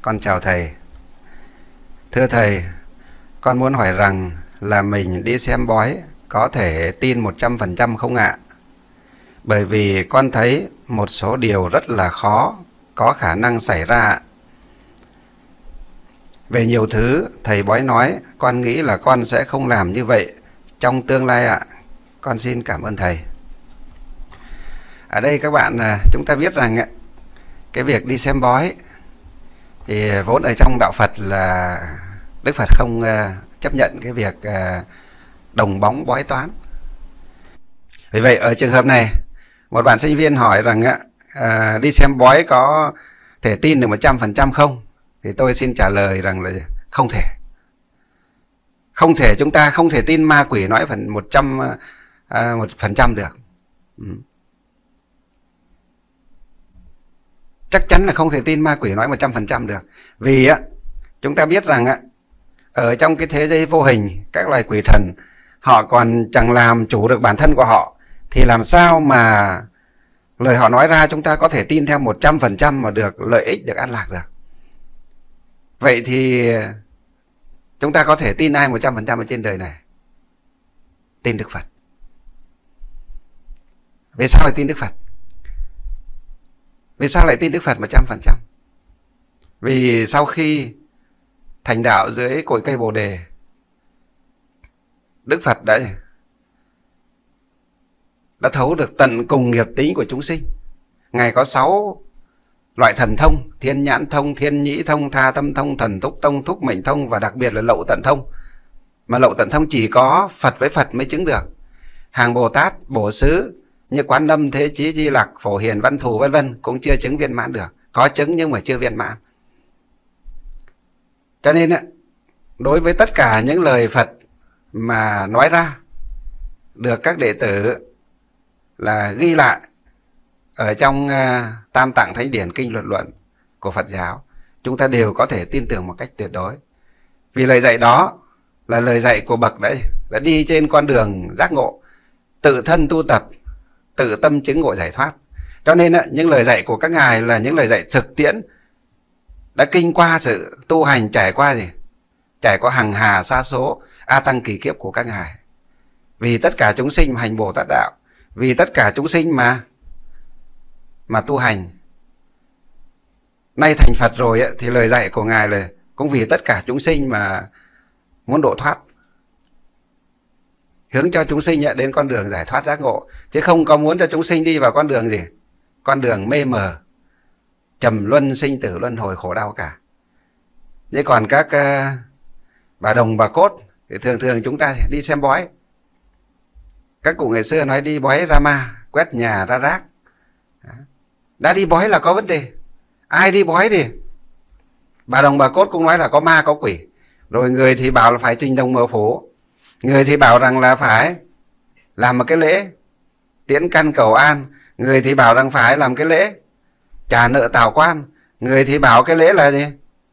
Con chào thầy. Thưa thầy, con muốn hỏi rằng là mình đi xem bói có thể tin 100% không ạ? Bởi vì con thấy một số điều rất là khó có khả năng xảy ra ạ. Về nhiều thứ thầy bói nói, con nghĩ là con sẽ không làm như vậy trong tương lai ạ. Con xin cảm ơn thầy. Ở đây các bạn, chúng ta biết rằng cái việc đi xem bói thì vốn ở trong đạo Phật là Đức Phật không chấp nhận cái việc đồng bóng bói toán. Vì vậy ở trường hợp này, một bạn sinh viên hỏi rằng đi xem bói có thể tin được 100% không? Thì tôi xin trả lời rằng là không thể. Không thể, chúng ta không thể tin ma quỷ nói 100% được. Chắc chắn là không thể tin ma quỷ nói 100% được. Vì chúng ta biết rằng ở trong cái thế giới vô hình, các loài quỷ thần họ còn chẳng làm chủ được bản thân của họ, thì làm sao mà lời họ nói ra chúng ta có thể tin theo 100% mà được lợi ích, được an lạc được. Vậy thì chúng ta có thể tin ai 100% ở trên đời này? Tin Đức Phật. Vì sao lại tin Đức Phật? Vì sao lại tin Đức Phật 100%? Vì sau khi thành đạo dưới cội cây Bồ Đề, Đức Phật đã thấu được tận cùng nghiệp tính của chúng sinh. Ngài có 6 loại thần thông: thiên nhãn thông, thiên nhĩ thông, tha tâm thông, thần túc thông, thúc mệnh thông, và đặc biệt là lậu tận thông. Mà lậu tận thông chỉ có Phật với Phật mới chứng được. Hàng Bồ Tát, Bổ Xứ như Quán Âm, Thế Chí, Di Lặc, Phổ Hiền, Văn Thù vân vân cũng chưa chứng viên mãn được. Có chứng nhưng mà chưa viên mãn. Cho nên đối với tất cả những lời Phật mà nói ra được các đệ tử là ghi lại ở trong Tam Tạng Thánh Điển Kinh Luật Luận của Phật giáo, chúng ta đều có thể tin tưởng một cách tuyệt đối. Vì lời dạy đó là lời dạy của bậc đã đi trên con đường giác ngộ, tự thân tu tập, tự tâm chứng ngộ giải thoát. Cho nên những lời dạy của các ngài là những lời dạy thực tiễn, đã kinh qua sự tu hành, trải qua trải qua hằng hà sa số a tăng kỳ kiếp của các ngài. Vì tất cả chúng sinh mà hành Bồ Tát đạo, vì tất cả chúng sinh mà tu hành, nay thành Phật rồi thì lời dạy của ngài là cũng vì tất cả chúng sinh mà muốn độ thoát, hướng cho chúng sinh đến con đường giải thoát giác ngộ, chứ không có muốn cho chúng sinh đi vào con đường gì? Con đường mê mờ, trầm luân, sinh tử luân hồi, khổ đau cả. Nhưng còn các bà đồng bà cốt thì thường chúng ta đi xem bói. Các cụ ngày xưa nói đi bói ra ma, quét nhà ra rác. Đã đi bói là có vấn đề. Ai đi bói thì bà đồng bà cốt cũng nói là có ma có quỷ. Rồi người thì bảo là phải trình đồng mở phố, người thì bảo rằng là phải làm một cái lễ tiễn căn cầu an, người thì bảo rằng phải làm cái lễ trả nợ tào quan, người thì bảo cái lễ là gì?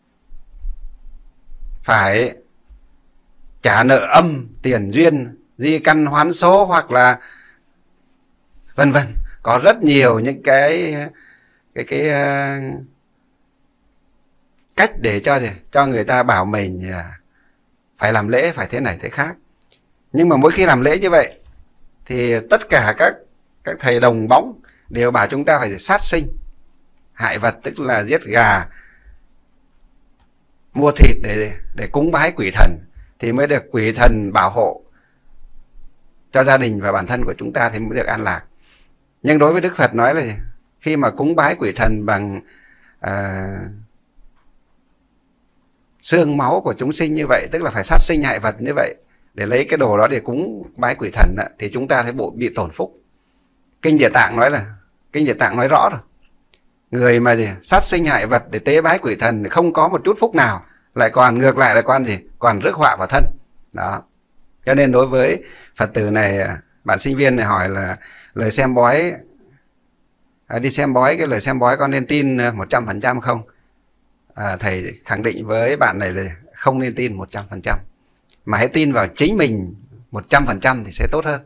Phải trả nợ âm, tiền duyên, di căn hoán số, hoặc là vân vân. Có rất nhiều những cái cách để cho người ta bảo mình phải làm lễ, phải thế này thế khác. Nhưng mà mỗi khi làm lễ như vậy thì tất cả các thầy đồng bóng đều bảo chúng ta phải sát sinh hại vật, tức là giết gà, mua thịt để cúng bái quỷ thần thì mới được quỷ thần bảo hộ cho gia đình và bản thân của chúng ta thì mới được an lạc. Nhưng đối với Đức Phật nói là khi mà cúng bái quỷ thần bằng xương máu của chúng sinh như vậy, tức là phải sát sinh hại vật như vậy để lấy cái đồ đó để cúng bái quỷ thần thì chúng ta thấy bị tổn phúc. Kinh Địa Tạng nói rõ rồi. Người mà sát sinh hại vật để tế bái quỷ thần thì không có một chút phúc nào, lại còn ngược lại là còn rước họa vào thân. Đó. Cho nên đối với Phật tử này, bạn sinh viên này hỏi là lời xem bói, đi xem bói, cái lời xem bói con nên tin 100% không? Thầy khẳng định với bạn này là không nên tin 100%, mà hãy tin vào chính mình 100% thì sẽ tốt hơn.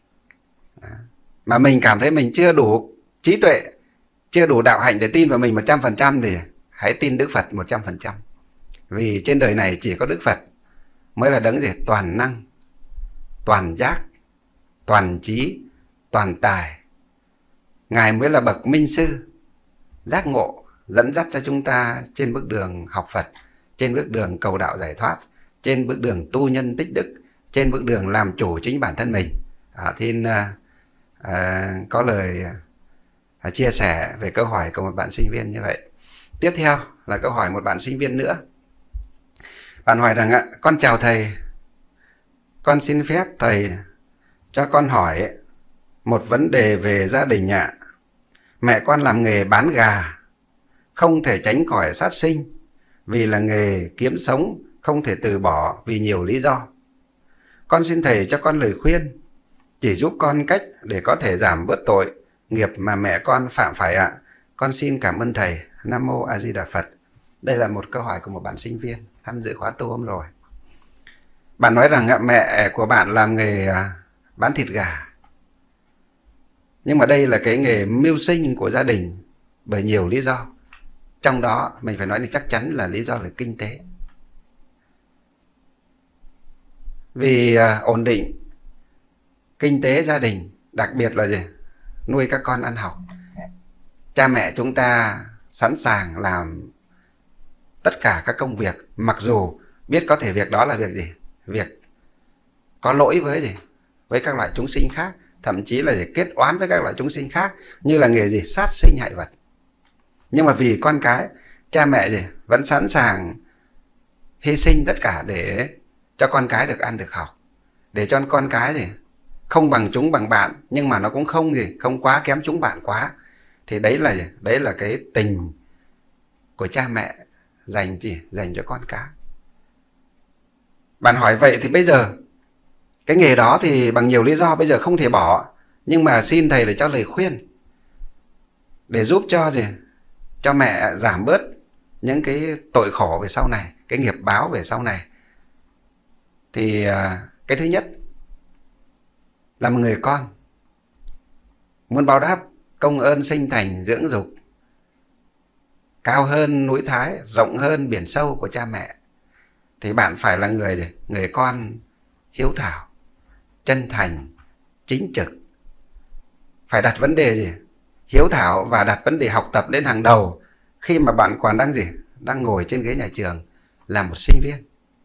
Mà mình cảm thấy mình chưa đủ trí tuệ, chưa đủ đạo hạnh để tin vào mình 100% thì hãy tin Đức Phật 100%. Vì trên đời này chỉ có Đức Phật mới là đấng gì? Toàn năng, toàn giác, toàn trí, toàn tài. Ngài mới là bậc minh sư, giác ngộ, dẫn dắt cho chúng ta trên bước đường học Phật, trên bước đường cầu đạo giải thoát, trên bước đường tu nhân tích đức, trên bước đường làm chủ chính bản thân mình. Thiên có lời chia sẻ về câu hỏi của một bạn sinh viên như vậy. Tiếp theo là câu hỏi một bạn sinh viên nữa. Bạn hỏi rằng: con chào thầy, con xin phép thầy cho con hỏi một vấn đề về gia đình ạ. Mẹ con làm nghề bán gà, không thể tránh khỏi sát sinh, vì là nghề kiếm sống, không thể từ bỏ vì nhiều lý do. Con xin thầy cho con lời khuyên, chỉ giúp con cách để có thể giảm bớt tội nghiệp mà mẹ con phạm phải ạ. Con xin cảm ơn thầy. Nam Mô A Di Đà Phật. Đây là một câu hỏi của một bạn sinh viên tham dự khóa tu hôm rồi. Bạn nói rằng mẹ của bạn làm nghề bán thịt gà, nhưng mà đây là cái nghề mưu sinh của gia đình bởi nhiều lý do. Trong đó mình phải nói là chắc chắn là lý do về kinh tế. Vì ổn định kinh tế gia đình, đặc biệt là gì? Nuôi các con ăn học. Cha mẹ chúng ta sẵn sàng làm tất cả các công việc, mặc dù biết có thể việc đó là việc gì? Việc có lỗi với gì? Với các loại chúng sinh khác, thậm chí là kết oán với các loại chúng sinh khác, như là nghề gì? Sát sinh hại vật. Nhưng mà vì con cái, cha mẹ gì? Vẫn sẵn sàng hy sinh tất cả để cho con cái được ăn được học, để cho con cái gì? Không bằng chúng bằng bạn, nhưng mà nó cũng không quá kém chúng bạn quá. Thì đấy là gì? Đấy là cái tình của cha mẹ dành cho con cái. Bạn hỏi vậy thì bây giờ cái nghề đó thì bằng nhiều lý do bây giờ không thể bỏ, nhưng mà xin thầy để cho lời khuyên để giúp cho mẹ giảm bớt những cái tội khổ về sau này, cái nghiệp báo về sau này. Thì cái thứ nhất là một người con muốn báo đáp công ơn sinh thành dưỡng dục cao hơn núi Thái, rộng hơn biển sâu của cha mẹ, thì bạn phải là người con hiếu thảo, chân thành, chính trực. Phải đặt vấn đề hiếu thảo và đặt vấn đề học tập lên hàng đầu khi mà bạn còn đang ngồi trên ghế nhà trường là một sinh viên.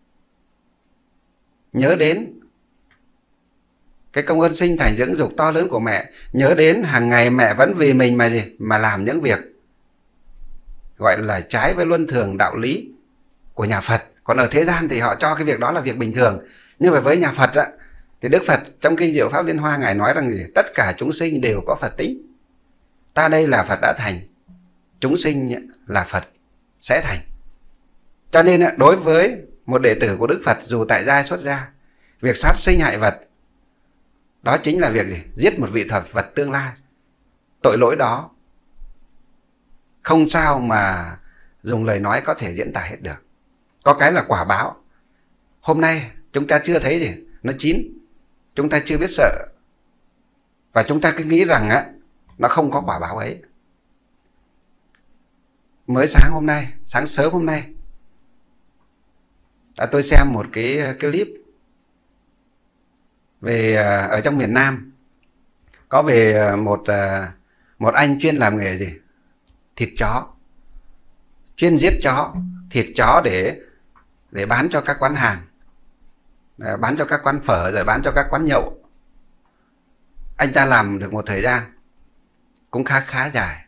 Nhớ đến cái công ơn sinh thành dưỡng dục to lớn của mẹ, nhớ đến hàng ngày mẹ vẫn vì mình mà làm những việc gọi là trái với luân thường đạo lý của nhà Phật. Còn ở thế gian thì họ cho cái việc đó là việc bình thường. Nhưng mà với nhà Phật thì Đức Phật trong Kinh Diệu Pháp Liên Hoa Ngài nói rằng tất cả chúng sinh đều có Phật tính. Ta đây là Phật đã thành, chúng sinh là Phật sẽ thành. Cho nên đối với một đệ tử của Đức Phật, dù tại gia xuất gia, việc sát sinh hại vật đó chính là việc giết một vị thật vật tương lai. Tội lỗi đó không sao mà dùng lời nói có thể diễn tả hết được. Có cái là quả báo. Hôm nay chúng ta chưa thấy nó chín, chúng ta chưa biết sợ, và chúng ta cứ nghĩ rằng nó không có quả báo ấy. Mới sáng sớm hôm nay tôi xem một cái clip về ở trong miền Nam, có về một anh chuyên làm nghề thịt chó, chuyên giết chó, thịt chó để bán cho các quán hàng, bán cho các quán phở, rồi bán cho các quán nhậu. Anh ta làm được một thời gian cũng khá dài.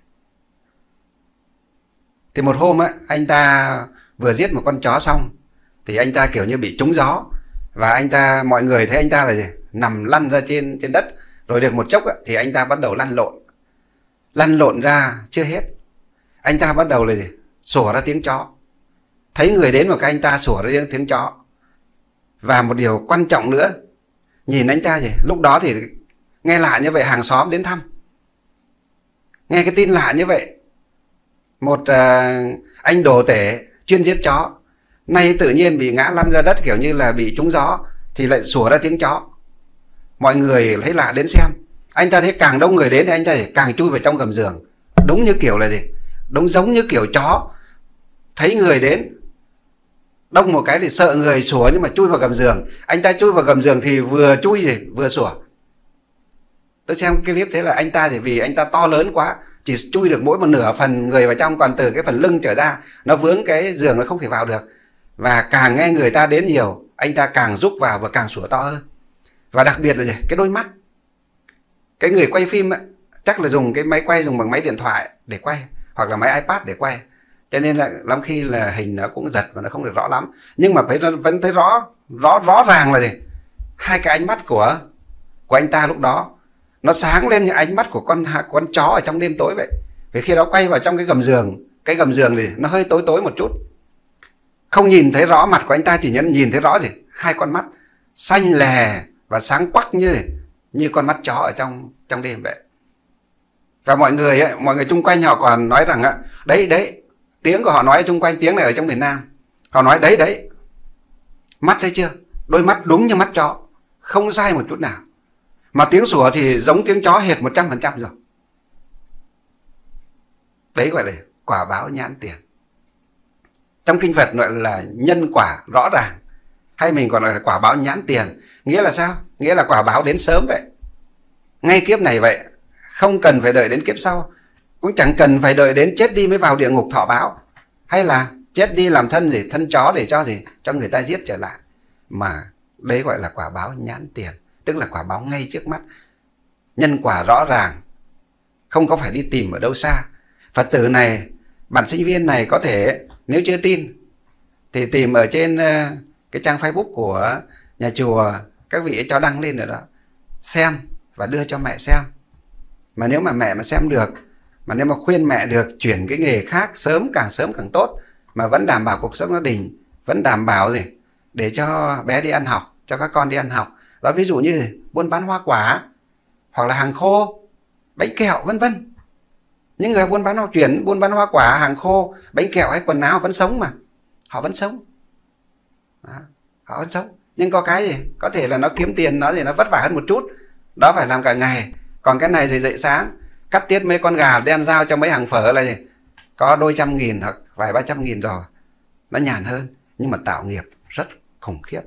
Thì một hôm anh ta vừa giết một con chó xong thì anh ta kiểu như bị trúng gió, và mọi người thấy anh ta là nằm lăn ra trên đất. Rồi được một chốc thì anh ta bắt đầu lăn lộn ra chưa hết, anh ta bắt đầu là sủa ra tiếng chó. Thấy người đến một cái anh ta sủa ra tiếng chó. Và một điều quan trọng nữa, nhìn anh ta lúc đó thì nghe lạ như vậy, hàng xóm đến thăm, nghe cái tin lạ như vậy. Một anh đồ tể chuyên giết chó, nay tự nhiên bị ngã lăn ra đất kiểu như là bị trúng gió, thì lại sủa ra tiếng chó. Mọi người thấy lạ đến xem. Anh ta thấy càng đông người đến thì anh ta càng chui vào trong gầm giường. Đúng như kiểu là đúng giống như kiểu chó thấy người đến đông một cái thì sợ người sủa, nhưng mà chui vào gầm giường. Anh ta chui vào gầm giường thì vừa chui gì vừa sủa. Tôi xem cái clip thế là anh ta thì vì anh ta to lớn quá, chỉ chui được mỗi một nửa phần người vào trong, còn từ cái phần lưng trở ra nó vướng cái giường, nó không thể vào được. Và càng nghe người ta đến nhiều, anh ta càng rúc vào và càng sủa to hơn. Và đặc biệt là gì? Cái đôi mắt. Cái người quay phim ấy, chắc là dùng cái máy quay, dùng bằng máy điện thoại để quay, hoặc là máy iPad để quay, cho nên là lắm khi là hình nó cũng giật và nó không được rõ lắm. Nhưng mà vẫn thấy rõ ràng là gì? Hai cái ánh mắt của anh ta lúc đó nó sáng lên như ánh mắt của con chó ở trong đêm tối vậy. Vì khi đó quay vào trong cái gầm giường thì nó hơi tối tối một chút, không nhìn thấy rõ mặt của anh ta, chỉ nhìn thấy rõ gì? Hai con mắt xanh lè và sáng quắc như con mắt chó ở trong đêm vậy. Và mọi người chung quanh họ còn nói rằng đấy, tiếng của họ nói chung quanh, tiếng này ở trong miền Nam, họ nói đấy, mắt thấy chưa, đôi mắt đúng như mắt chó, không sai một chút nào, mà tiếng sủa thì giống tiếng chó hệt 100% rồi. Đấy gọi là quả báo nhãn tiền. Trong kinh Phật gọi là nhân quả rõ ràng, hay mình còn gọi là quả báo nhãn tiền. Nghĩa là sao? Nghĩa là quả báo đến sớm vậy, ngay kiếp này vậy, không cần phải đợi đến kiếp sau, cũng chẳng cần phải đợi đến chết đi mới vào địa ngục thọ báo, hay là chết đi làm thân chó để cho người ta giết trở lại. Mà đấy gọi là quả báo nhãn tiền, tức là quả báo ngay trước mắt, nhân quả rõ ràng, không có phải đi tìm ở đâu xa. Phật tử này, bạn sinh viên này có thể nếu chưa tin thì tìm ở trên cái trang Facebook của nhà chùa, các vị ấy cho đăng lên rồi đó, xem và đưa cho mẹ xem. Mà nếu mà mẹ mà xem được, mà nếu mà khuyên mẹ được chuyển cái nghề khác sớm càng tốt, mà vẫn đảm bảo cuộc sống gia đình, vẫn đảm bảo gì để cho bé đi ăn học, cho các con đi ăn học đó. Ví dụ như buôn bán hoa quả, hoặc là hàng khô, bánh kẹo vân vân. Những người buôn bán hoa quả, hàng khô, bánh kẹo hay quần áo vẫn sống mà, họ vẫn sống đó, họ vẫn sống. Nhưng có cái gì có thể là nó kiếm tiền, nó vất vả hơn một chút, đó phải làm cả ngày. Còn cái này thì dậy sáng cắt tiết mấy con gà đem giao cho mấy hàng phở là gì có đôi 100.000 hoặc vài 300.000 rồi, nó nhàn hơn, nhưng mà tạo nghiệp rất khủng khiếp.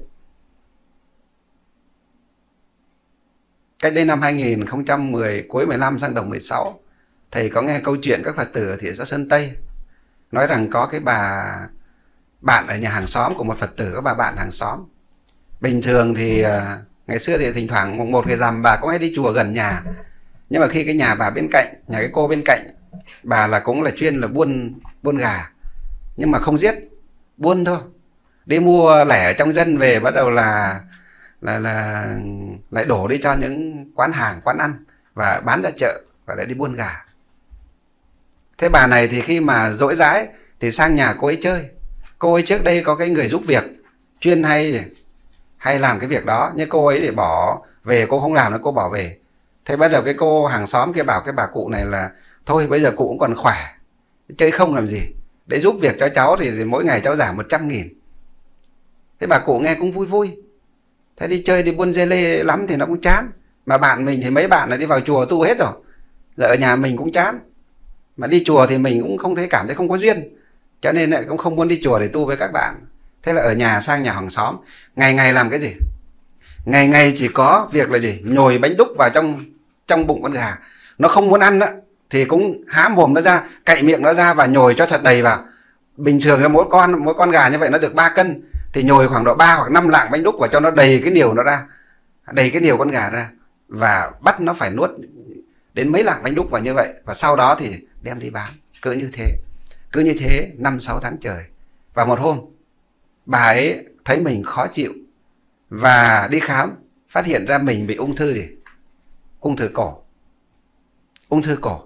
Cách đây năm 2010, cuối 15 sang đầu 16, thầy có nghe câu chuyện các Phật tử ở thị xã Sơn Tây nói rằng có cái bạn ở nhà hàng xóm của một Phật tử, có bà bạn hàng xóm. Bình thường thì ngày xưa thì thỉnh thoảng một ngày rằm bà cũng hay đi chùa gần nhà. Nhưng mà khi cái nhà bà bên cạnh, nhà cái cô bên cạnh, bà là cũng là chuyên là buôn gà, nhưng mà không giết, buôn thôi. Đi mua lẻ ở trong dân về, bắt đầu là lại đổ đi cho những quán hàng, quán ăn và bán ra chợ, và lại đi buôn gà. Thế bà này thì khi mà rỗi rãi thì sang nhà cô ấy chơi. Cô ấy trước đây có cái người giúp việc chuyên hay làm cái việc đó, nhưng cô ấy thì bỏ về, cô không làm nữa, cô bỏ về. Thế bắt đầu cái cô hàng xóm kia bảo cái bà cụ này là thôi bây giờ cụ cũng còn khỏe, chơi không làm gì, để giúp việc cho cháu thì mỗi ngày cháu giảm 100.000. Thế bà cụ nghe cũng vui vui. Thế đi chơi, đi buôn dê lê lắm thì nó cũng chán. Mà bạn mình thì mấy bạn là đi vào chùa tu hết rồi, giờ ở nhà mình cũng chán. Mà đi chùa thì mình cũng cảm thấy không có duyên, cho nên lại cũng không muốn đi chùa để tu với các bạn. Thế là ở nhà sang nhà hàng xóm, ngày làm cái gì? Ngày chỉ có việc là gì? Nhồi bánh đúc vào trong bụng con gà. Nó không muốn ăn đó thì cũng há mồm nó ra, cạy miệng nó ra và nhồi cho thật đầy vào. Bình thường là mỗi con gà như vậy nó được 3 cân, thì nhồi khoảng độ 3 hoặc 5 lạng bánh đúc vào cho nó đầy cái niều nó ra, đầy cái niều con gà ra, và bắt nó phải nuốt đến mấy lạng bánh đúc vào như vậy. Và sau đó thì đem đi bán. Cứ như thế 5-6 tháng trời. Và một hôm bà ấy thấy mình khó chịu và đi khám, phát hiện ra mình bị ung thư gì? Ung thư cổ.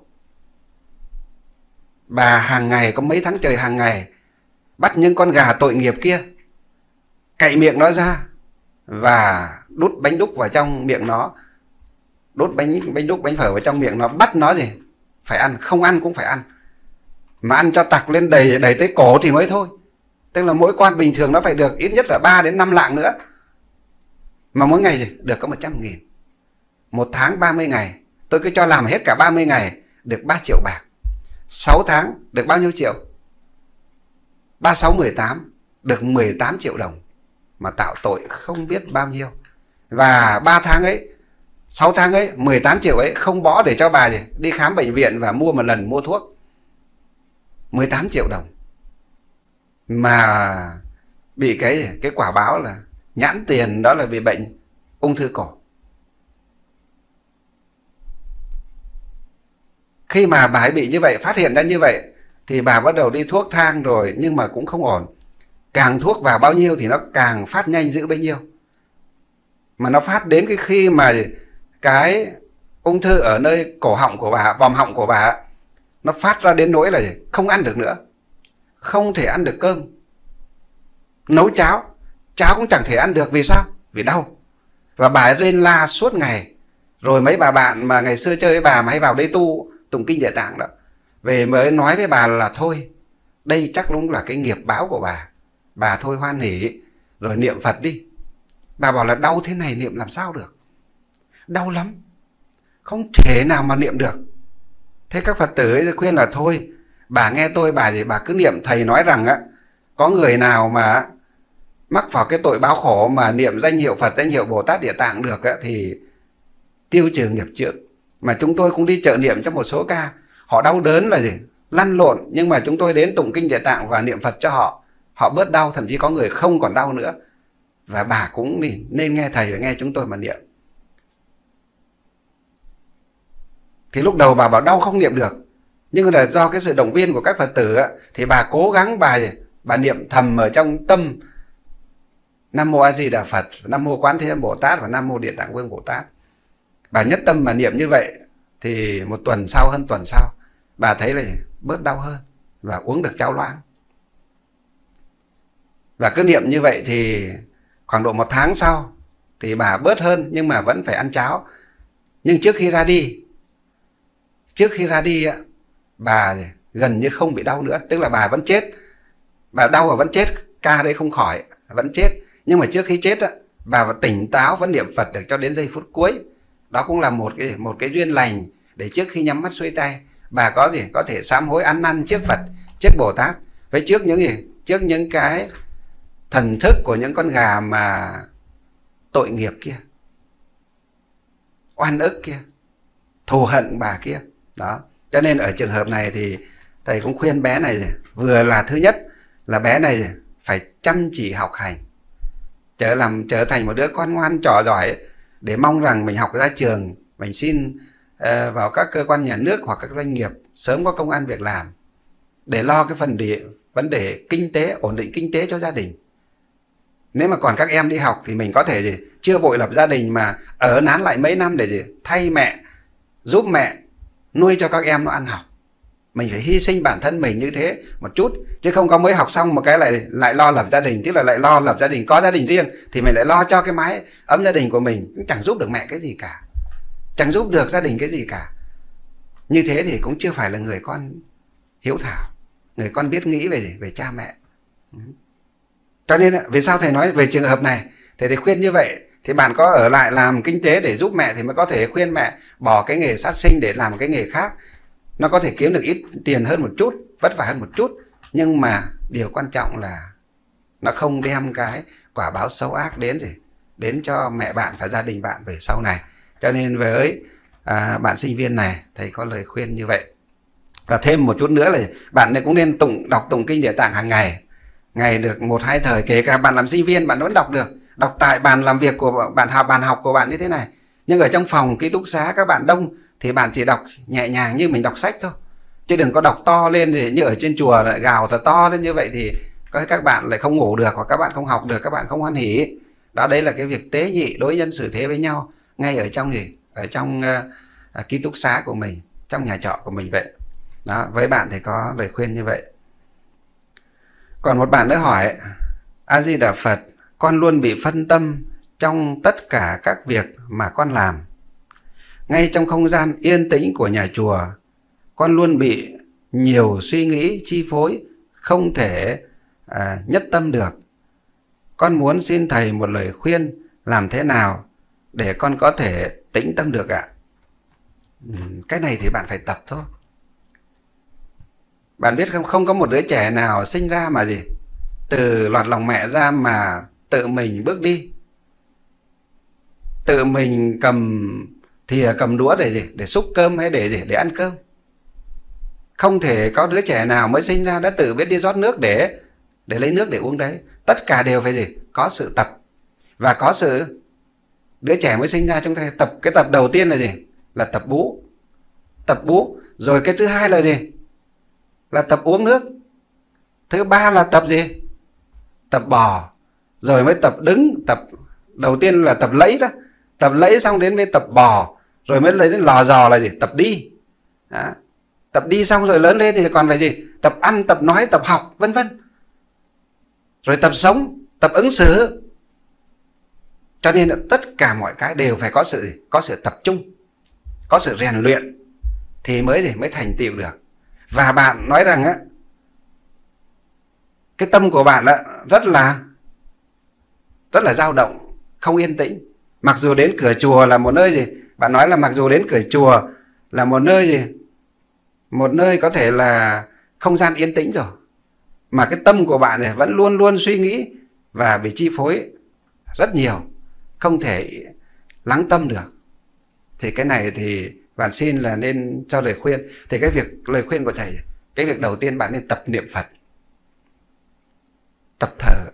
Bà hàng ngày, có mấy tháng trời hàng ngày bắt những con gà tội nghiệp kia, cạy miệng nó ra và đút bánh đúc vào trong miệng nó, đút bánh đúc, bánh phở vào trong miệng nó, bắt nó gì? Phải ăn, không ăn cũng phải ăn. Mà ăn cho tặc lên đầy tới cổ thì mới thôi. Tức là mỗi con bình thường nó phải được ít nhất là 3 đến 5 lạng nữa. Mà mỗi ngày gì? Được có 100.000. Một tháng 30 ngày, tôi cứ cho làm hết cả 30 ngày được 3 triệu bạc. 6 tháng được bao nhiêu triệu? 36, 18 được 18 triệu đồng mà tạo tội không biết bao nhiêu. Và 3 tháng ấy, 6 tháng ấy, 18 triệu ấy không bỏ để cho bà gì đi khám bệnh viện và mua một lần mua thuốc. 18 triệu đồng mà bị cái quả báo là nhãn tiền, đó là bị bệnh ung thư cổ. Khi mà bà ấy bị như vậy, phát hiện ra như vậy, thì bà bắt đầu đi thuốc thang rồi, nhưng mà cũng không ổn. Càng thuốc vào bao nhiêu thì nó càng phát nhanh dữ bấy nhiêu. Mà nó phát đến cái khi mà cái ung thư ở nơi cổ họng của bà, vòm họng của bà, nó phát ra đến nỗi là không ăn được nữa. Không thể ăn được cơm. Nấu cháo, cháo cũng chẳng thể ăn được. Vì sao? Vì đau. Và bà ấy rên la suốt ngày. Rồi mấy bà bạn mà ngày xưa chơi với bà mà hay vào đây tu tụng kinh Địa Tạng đó, về mới nói với bà là thôi, đây chắc đúng là cái nghiệp báo của bà. Bà thôi hoan hỉ rồi niệm Phật đi. Bà bảo là đau thế này niệm làm sao được, đau lắm, không thể nào mà niệm được. Thế các Phật tử ấy khuyên là thôi, bà nghe tôi, bà cứ niệm. Thầy nói rằng á, có người nào mà mắc vào cái tội báo khổ mà niệm danh hiệu Phật, danh hiệu Bồ Tát Địa Tạng được á, thì tiêu trừ nghiệp trước. Mà chúng tôi cũng đi trợ niệm cho một số ca, họ đau đớn là gì, lăn lộn, nhưng mà chúng tôi đến tụng kinh Địa Tạng và niệm Phật cho họ, họ bớt đau, thậm chí có người không còn đau nữa. Và bà cũng nên nghe thầy và nghe chúng tôi mà niệm. Thì lúc đầu bà bảo đau không niệm được, nhưng là do cái sự động viên của các Phật tử á, thì bà cố gắng bà niệm thầm ở trong tâm Nam Mô A Di Đà Phật, Nam Mô Quán Thế Âm Bồ Tát và Nam Mô Địa Tạng Vương Bồ Tát. Bà nhất tâm mà niệm như vậy, thì một tuần sau, hơn tuần sau, bà thấy là bớt đau hơn và uống được cháo loãng. Và cứ niệm như vậy thì khoảng độ 1 tháng sau thì bà bớt hơn, nhưng mà vẫn phải ăn cháo. Nhưng trước khi ra đi bà gần như không bị đau nữa. Tức là bà vẫn chết, bà đau và vẫn chết, ca đấy không khỏi, vẫn chết. Nhưng mà trước khi chết bà vẫn tỉnh táo, vẫn niệm Phật được cho đến giây phút cuối. Đó cũng là một cái duyên lành để trước khi nhắm mắt xuôi tay, bà có thể sám hối ăn năn trước Phật, trước Bồ Tát, với trước những cái thần thức của những con gà mà tội nghiệp kia, oan ức kia, thù hận bà kia. Đó. Cho nên ở trường hợp này thì thầy cũng khuyên bé này, vừa là thứ nhất là bé này phải chăm chỉ học hành, trở thành một đứa con ngoan trò giỏi, để mong rằng mình học ra trường, mình xin vào các cơ quan nhà nước hoặc các doanh nghiệp sớm có công ăn việc làm, để lo cái vấn đề kinh tế, ổn định kinh tế cho gia đình. Nếu mà còn các em đi học thì mình có thể chưa vội lập gia đình, mà ở nán lại mấy năm để thay mẹ, giúp mẹ nuôi cho các em nó ăn học. Mình phải hy sinh bản thân mình như thế một chút, chứ không có mới học xong một cái lại lo lập gia đình. Tức là lại lo lập gia đình, có gia đình riêng thì mình lại lo cho cái mái ấm gia đình của mình, cũng chẳng giúp được mẹ cái gì cả, chẳng giúp được gia đình cái gì cả. Như thế thì cũng chưa phải là người con hiếu thảo, người con biết nghĩ về cha mẹ. Cho nên vì sao thầy nói về trường hợp này, thầy khuyên như vậy. Thì bạn có ở lại làm kinh tế để giúp mẹ thì mới có thể khuyên mẹ bỏ cái nghề sát sinh để làm cái nghề khác. Nó có thể kiếm được ít tiền hơn một chút, vất vả hơn một chút, nhưng mà điều quan trọng là nó không đem cái quả báo xấu ác đến cho mẹ bạn và gia đình bạn về sau này. Cho nên với bạn sinh viên này, thầy có lời khuyên như vậy. Và thêm một chút nữa là bạn cũng nên đọc tụng kinh Địa Tạng hàng ngày được 1-2 thời. Kể cả bạn làm sinh viên bạn vẫn đọc được, đọc tại bàn làm việc của bạn, bàn học của bạn như thế này. Nhưng ở trong phòng ký túc xá các bạn đông thì bạn chỉ đọc nhẹ nhàng như mình đọc sách thôi, chứ đừng có đọc to lên thì như ở trên chùa lại gào thật to lên như vậy thì các bạn lại không ngủ được, hoặc các bạn không học được, các bạn không hoan hỉ. Đó, đấy là cái việc tế nhị, đối nhân xử thế với nhau ngay ở trong ký túc xá của mình, trong nhà trọ của mình vậy. Đó, với bạn thì có lời khuyên như vậy. Còn một bạn nữa hỏi: A Di Đà Phật, con luôn bị phân tâm trong tất cả các việc mà con làm. Ngay trong không gian yên tĩnh của nhà chùa, con luôn bị nhiều suy nghĩ chi phối, không thể nhất tâm được. Con muốn xin thầy một lời khuyên làm thế nào để con có thể tĩnh tâm được ạ? Cái này thì bạn phải tập thôi. Bạn biết không có một đứa trẻ nào sinh ra mà từ lọt lòng mẹ ra mà tự mình bước đi, tự mình cầm thìa cầm đũa để gì, để xúc cơm hay để gì, để ăn cơm. Không thể có đứa trẻ nào mới sinh ra đã tự biết đi rót nước để lấy nước để uống đấy. Tất cả đều phải gì, có sự tập. Và có sự, đứa trẻ mới sinh ra chúng ta tập, cái tập đầu tiên là gì, là tập bú. Tập bú. Rồi cái thứ hai là gì, là tập uống nước. Thứ ba là tập gì, tập bò. Rồi mới tập đứng, tập đầu tiên là tập lẫy đó. Tập lẫy xong đến mới tập bò. Rồi mới lấy đến lò giò là gì, tập đi đó. Tập đi xong rồi lớn lên thì còn phải gì, tập ăn, tập nói, tập học, vân vân. Rồi tập sống, tập ứng xử. Cho nên là tất cả mọi cái đều phải có sự tập trung, có sự rèn luyện thì mới thành tựu được. Và bạn nói rằng á, cái tâm của bạn á rất là dao động, không yên tĩnh. Mặc dù đến cửa chùa là một nơi gì, bạn nói là mặc dù đến cửa chùa là một nơi gì, một nơi có thể là không gian yên tĩnh rồi, mà cái tâm của bạn này vẫn luôn luôn suy nghĩ và bị chi phối rất nhiều, không thể lắng tâm được. Thì cái này thì bạn xin là nên cho lời khuyên. Thì cái lời khuyên của thầy, cái việc đầu tiên bạn nên tập niệm Phật, tập thở.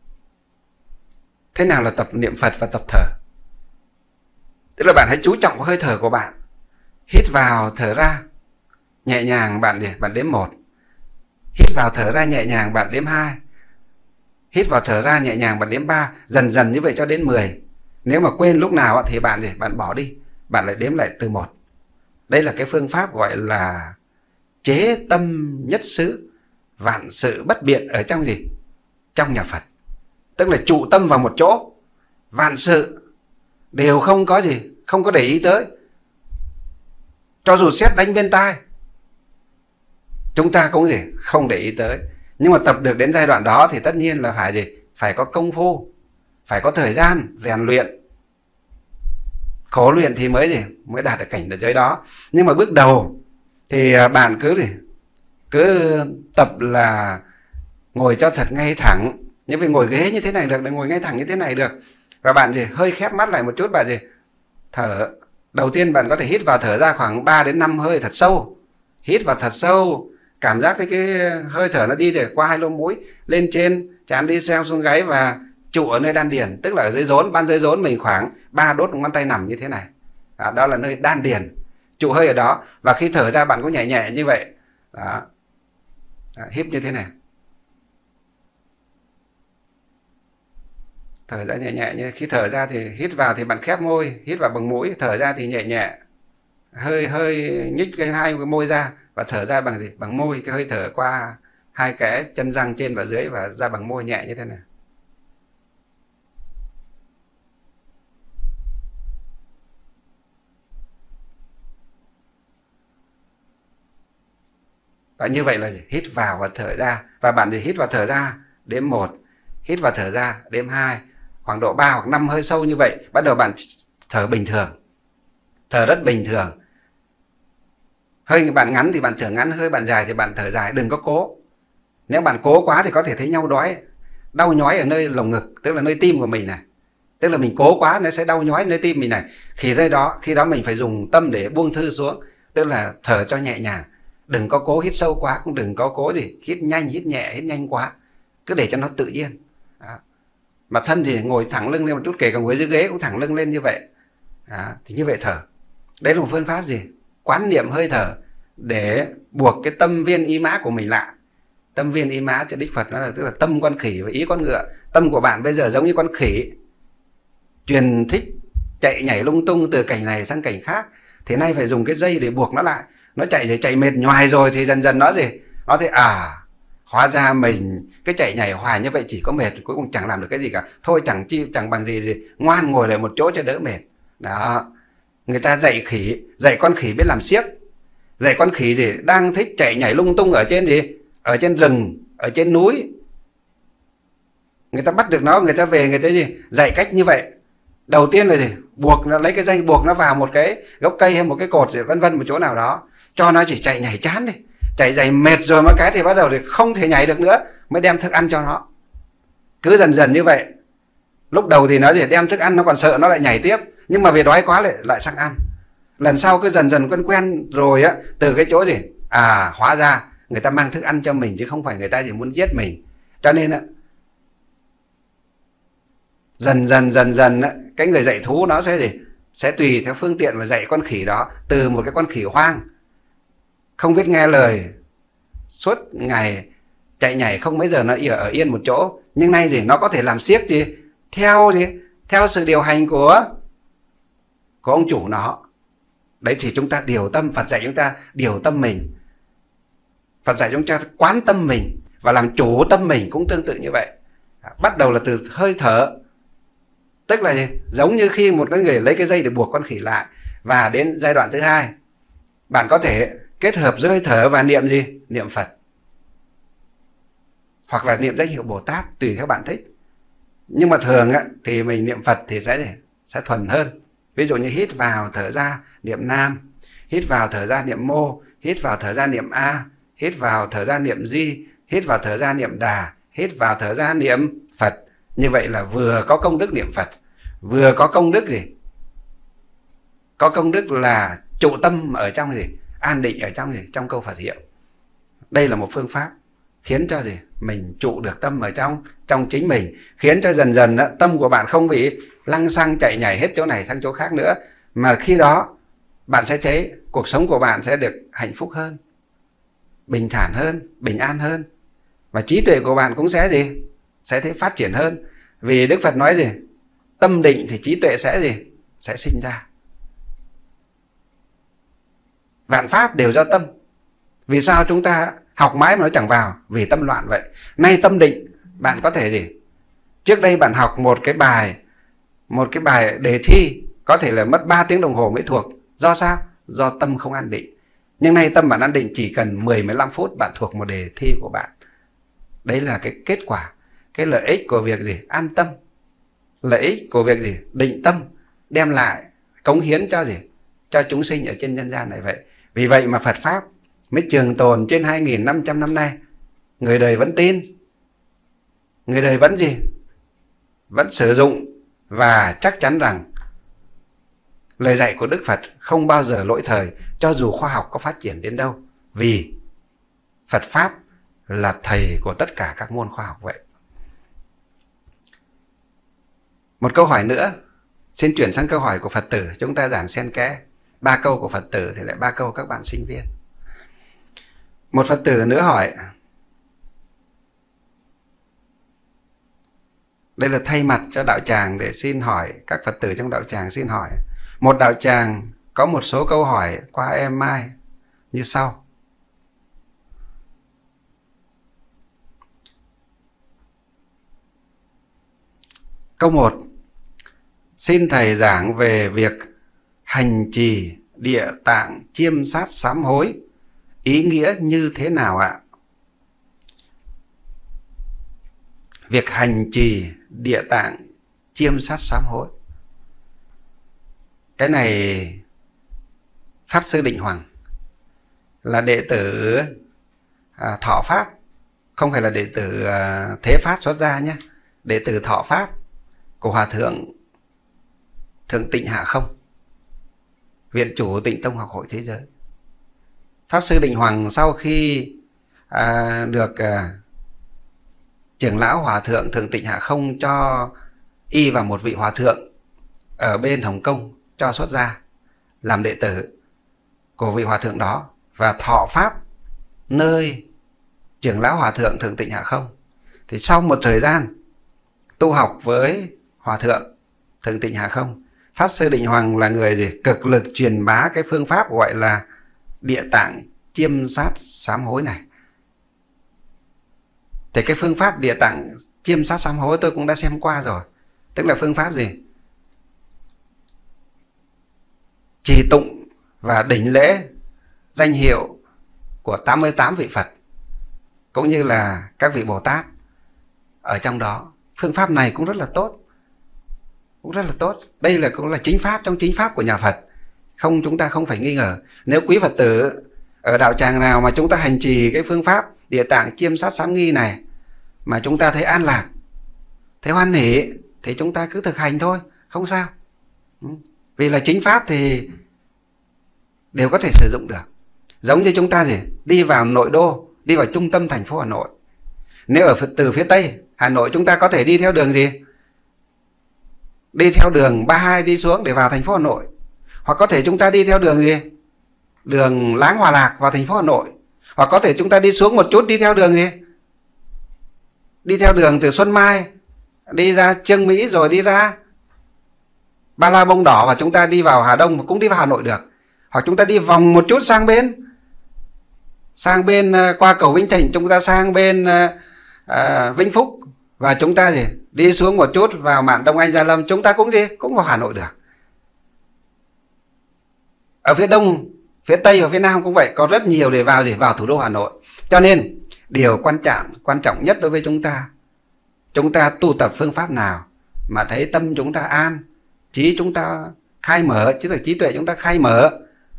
Thế nào là tập niệm Phật và tập thở? Tức là bạn hãy chú trọng hơi thở của bạn. Hít vào thở ra nhẹ nhàng, bạn đếm 1. Hít vào thở ra nhẹ nhàng, bạn đếm 2. Hít vào thở ra nhẹ nhàng, bạn đếm 3. Dần dần như vậy cho đến 10. Nếu mà quên lúc nào thì bạn bỏ đi, bạn lại đếm lại từ 1. Đây là cái phương pháp gọi là chế tâm nhất xứ, vạn sự bất biện ở trong gì? Trong nhà Phật. Tức là trụ tâm vào một chỗ, vạn sự đều không có gì, không có để ý tới. Cho dù sét đánh bên tai, chúng ta cũng gì, không để ý tới. Nhưng mà tập được đến giai đoạn đó thì tất nhiên là phải gì? Phải có công phu, phải có thời gian rèn luyện, khổ luyện thì mới đạt được cảnh giới đó. Nhưng mà bước đầu thì bạn cứ tập là ngồi cho thật ngay thẳng. Nhưng vì ngồi ghế như thế này được, ngồi ngay thẳng như thế này được. Và bạn hơi khép mắt lại một chút, bạn thở. Đầu tiên bạn có thể hít vào thở ra khoảng 3 đến 5 hơi thật sâu. Hít vào thật sâu, cảm giác thấy cái hơi thở nó đi để qua 2 lỗ mũi, lên trên trán, đi xeo xuống gáy và trụ ở nơi đan điền. Tức là ở dưới rốn, ban dưới rốn mình khoảng 3 đốt ngón tay nằm như thế này. Đó là nơi đan điền. Trụ hơi ở đó. Và khi thở ra bạn cũng nhẹ nhẹ như vậy. Đó. Hít như thế này. Thở ra nhẹ nhẹ như khi thở ra thì hít vào thì bạn khép môi, hít vào bằng mũi, thở ra thì nhẹ nhẹ. Hơi nhích hai cái môi ra và thở ra bằng gì? Bằng môi, cái hơi thở qua 2 cái chân răng trên và dưới và ra bằng môi nhẹ như thế này. Và như vậy là gì? Hít vào và thở ra. Và bạn thì hít vào thở ra đếm 1, hít vào thở ra đếm 2, khoảng độ 3 hoặc 5 hơi sâu như vậy. Bắt đầu bạn thở bình thường, thở rất bình thường. Hơi bạn ngắn thì bạn thở ngắn, hơi bạn dài thì bạn thở dài, đừng có cố. Nếu bạn cố quá thì có thể thấy nhau đói, đau nhói ở nơi lồng ngực, tức là nơi tim của mình này. Tức là mình cố quá nó sẽ đau nhói nơi tim mình này. Khi đó mình phải dùng tâm để buông thư xuống, tức là thở cho nhẹ nhàng. Đừng có cố hít sâu quá, cũng đừng có cố gì hít nhanh, hít nhẹ, hít nhanh quá. Cứ để cho nó tự nhiên. Đó. Mà thân thì ngồi thẳng lưng lên một chút, kể cả ngồi dưới ghế cũng thẳng lưng lên như vậy. Đó. Thì như vậy thở. Đấy là một phương pháp gì? Quán niệm hơi thở để buộc cái tâm viên ý mã của mình lại. Tâm viên ý mã cho Đức Phật nó là tức là tâm con khỉ và ý con ngựa. Tâm của bạn bây giờ giống như con khỉ, truyền thích chạy nhảy lung tung từ cảnh này sang cảnh khác. Thế nay phải dùng cái dây để buộc nó lại. Nó chạy mệt nhoài rồi thì dần dần nó gì? Nó thấy hóa ra mình cái chạy nhảy hoài như vậy chỉ có mệt, cuối cùng chẳng làm được cái gì cả. Thôi chẳng bằng gì, ngoan ngồi lại một chỗ cho đỡ mệt. Đó. Người ta dạy con khỉ biết làm xiếc. Dạy con khỉ gì? Đang thích chạy nhảy lung tung ở trên gì? Ở trên rừng, ở trên núi. Người ta bắt được nó, người ta về người ta gì? Dạy cách như vậy. Đầu tiên là gì? Buộc nó, lấy cái dây buộc nó vào một cái gốc cây hay một cái cột gì vân vân một chỗ nào đó. Cho nó chỉ chạy nhảy chán đi. Chạy dày mệt rồi mấy cái thì bắt đầu thì không thể nhảy được nữa, mới đem thức ăn cho nó. Cứ dần dần như vậy. Lúc đầu thì nó chỉ đem thức ăn, nó còn sợ, nó lại nhảy tiếp. Nhưng mà vì đói quá lại sang ăn. Lần sau cứ dần dần quen rồi á, từ cái chỗ gì? Hóa ra người ta mang thức ăn cho mình chứ không phải người ta chỉ muốn giết mình. Cho nên á, dần dần á, cái người dạy thú nó sẽ gì? Sẽ tùy theo phương tiện mà dạy con khỉ đó. Từ một cái con khỉ hoang, không biết nghe lời, suốt ngày chạy nhảy, không mấy giờ nó ở yên một chỗ. Nhưng nay thì nó có thể làm siếc gì? Theo sự điều hành của ông chủ nó. Đấy thì chúng ta điều tâm. Phật dạy chúng ta điều tâm mình. Phật dạy chúng ta quán tâm mình và làm chủ tâm mình cũng tương tự như vậy. Bắt đầu là từ hơi thở. Tức là gì? Giống như khi một cái người lấy cái dây để buộc con khỉ lại. Và đến giai đoạn thứ hai, bạn có thể kết hợp giữa hơi thở và niệm gì? Niệm Phật. Hoặc là niệm danh hiệu Bồ Tát, tùy theo bạn thích. Nhưng mà thường á, thì mình niệm Phật thì sẽ thuần hơn. Ví dụ như hít vào thở ra niệm Nam, hít vào thở ra niệm Mô, hít vào thở ra niệm A, hít vào thở ra niệm Di, hít vào thở ra niệm Đà, hít vào thở ra niệm Phật. Như vậy là vừa có công đức niệm Phật, vừa có công đức gì? Có công đức là trụ tâm ở trong gì? An định ở trong gì? Trong câu Phật hiệu. Đây là một phương pháp khiến cho gì? Mình trụ được tâm ở trong chính mình, khiến cho dần dần đó, tâm của bạn không bị lăng xăng chạy nhảy hết chỗ này sang chỗ khác nữa, mà khi đó bạn sẽ thấy cuộc sống của bạn sẽ được hạnh phúc hơn, bình thản hơn, bình an hơn, và trí tuệ của bạn cũng sẽ gì? Sẽ thấy phát triển hơn. Vì Đức Phật nói gì? Tâm định thì trí tuệ sẽ gì? Sẽ sinh ra. Vạn pháp đều do tâm. Vì sao chúng ta học mãi mà nó chẳng vào? Vì tâm loạn vậy. Nay tâm định, bạn có thể gì? Trước đây bạn học một cái bài đề thi có thể là mất 3 tiếng đồng hồ mới thuộc. Do sao? Do tâm không an định. Nhưng nay tâm bạn an định, chỉ cần 10-15 phút bạn thuộc một đề thi của bạn. Đấy là cái kết quả, cái lợi ích của việc gì? An tâm. Lợi ích của việc gì? Định tâm, đem lại cống hiến cho gì? Cho chúng sinh ở trên nhân gian này vậy. Vì vậy mà Phật Pháp mới trường tồn trên 2.500 năm nay. Người đời vẫn tin. Người đời vẫn gì? Vẫn sử dụng. Và chắc chắn rằng lời dạy của Đức Phật không bao giờ lỗi thời, cho dù khoa học có phát triển đến đâu. Vì Phật Pháp là thầy của tất cả các môn khoa học vậy. Một câu hỏi nữa. Xin chuyển sang câu hỏi của Phật tử. Chúng ta giảng xen kẽ. 3 câu của Phật tử thì lại 3 câu các bạn sinh viên. Một Phật tử nữa hỏi. Đây là thay mặt cho đạo tràng để xin hỏi. Các Phật tử trong đạo tràng xin hỏi. Một đạo tràng có một số câu hỏi qua em Mai như sau. Câu 1. Xin Thầy giảng về việc hành trì Địa Tạng Chiêm Sát Sám Hối ý nghĩa như thế nào ạ? Việc hành trì Địa Tạng Chiêm Sát Sám Hối. Cái này Pháp Sư Định Hoàng là đệ tử Thọ Pháp, không phải là đệ tử Thế Pháp xuất gia nhé. Đệ tử Thọ Pháp của Hòa Thượng Thượng Tịnh Hạ Không, Viện chủ Tịnh Tông Học Hội Thế Giới. Pháp Sư Định Hoàng sau khi được trưởng lão Hòa Thượng Thượng Tịnh Hạ Không cho y vào một vị hòa thượng ở bên Hồng Kông cho xuất gia làm đệ tử của vị hòa thượng đó và thọ Pháp nơi trưởng lão Hòa Thượng Thượng Tịnh Hạ Không. Thì sau một thời gian tu học với Hòa Thượng Thượng Tịnh Hạ Không, Pháp Sư Định Hoàng là người gì? Cực lực truyền bá cái phương pháp gọi là Địa Tạng Chiêm Sát Sám Hối này. Thì cái phương pháp Địa Tạng Chiêm Sát Sám Hối tôi cũng đã xem qua rồi. Tức là phương pháp gì? Trì tụng và đỉnh lễ danh hiệu của 88 vị Phật cũng như là các vị Bồ Tát ở trong đó. Phương pháp này cũng rất là tốt. Cũng rất là tốt. Đây là cũng là chính pháp trong chính pháp của nhà Phật. Không, chúng ta không phải nghi ngờ. Nếu quý Phật tử ở đạo tràng nào mà chúng ta hành trì cái phương pháp Địa Tạng Chiêm Sát Sám Nghi này mà chúng ta thấy an lạc, Thế hoan hỷ thì chúng ta cứ thực hành thôi, không sao. Vì là chính pháp thì đều có thể sử dụng được. Giống như chúng ta gì? Đi vào nội đô, đi vào trung tâm thành phố Hà Nội. Nếu ở từ phía Tây Hà Nội chúng ta có thể đi theo đường gì? Đi theo đường 32 đi xuống để vào thành phố Hà Nội. Hoặc có thể chúng ta đi theo đường gì? Đường Láng Hòa Lạc vào thành phố Hà Nội. Hoặc có thể chúng ta đi xuống một chút đi theo đường gì? Đi theo đường từ Xuân Mai đi ra Chương Mỹ rồi đi ra Ba La Bông Đỏ và chúng ta đi vào Hà Đông mà cũng đi vào Hà Nội được. Hoặc chúng ta đi vòng một chút sang bên qua cầu Vĩnh Thịnh, chúng ta sang bên Vĩnh Phúc và chúng ta gì? Đi xuống một chút vào mạn Đông Anh Gia Lâm, chúng ta cũng gì? Cũng vào Hà Nội được. Ở phía Đông, phía Tây và phía Nam cũng vậy, có rất nhiều để vào gì? Vào thủ đô Hà Nội. Cho nên điều quan trọng nhất đối với chúng ta tu tập phương pháp nào mà thấy tâm chúng ta an, trí chúng ta khai mở, chứ là trí tuệ chúng ta khai mở,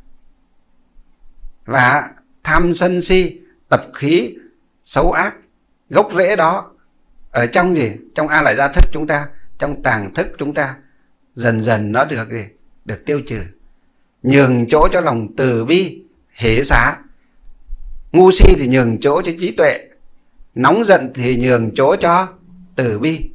và tham sân si tập khí xấu ác gốc rễ đó ở trong gì? Trong A Lại Gia thức chúng ta, trong tàng thức chúng ta dần dần nó được gì? Được tiêu trừ. Nhường chỗ cho lòng từ bi hỷ xả. Ngu si thì nhường chỗ cho trí tuệ, nóng giận thì nhường chỗ cho từ bi.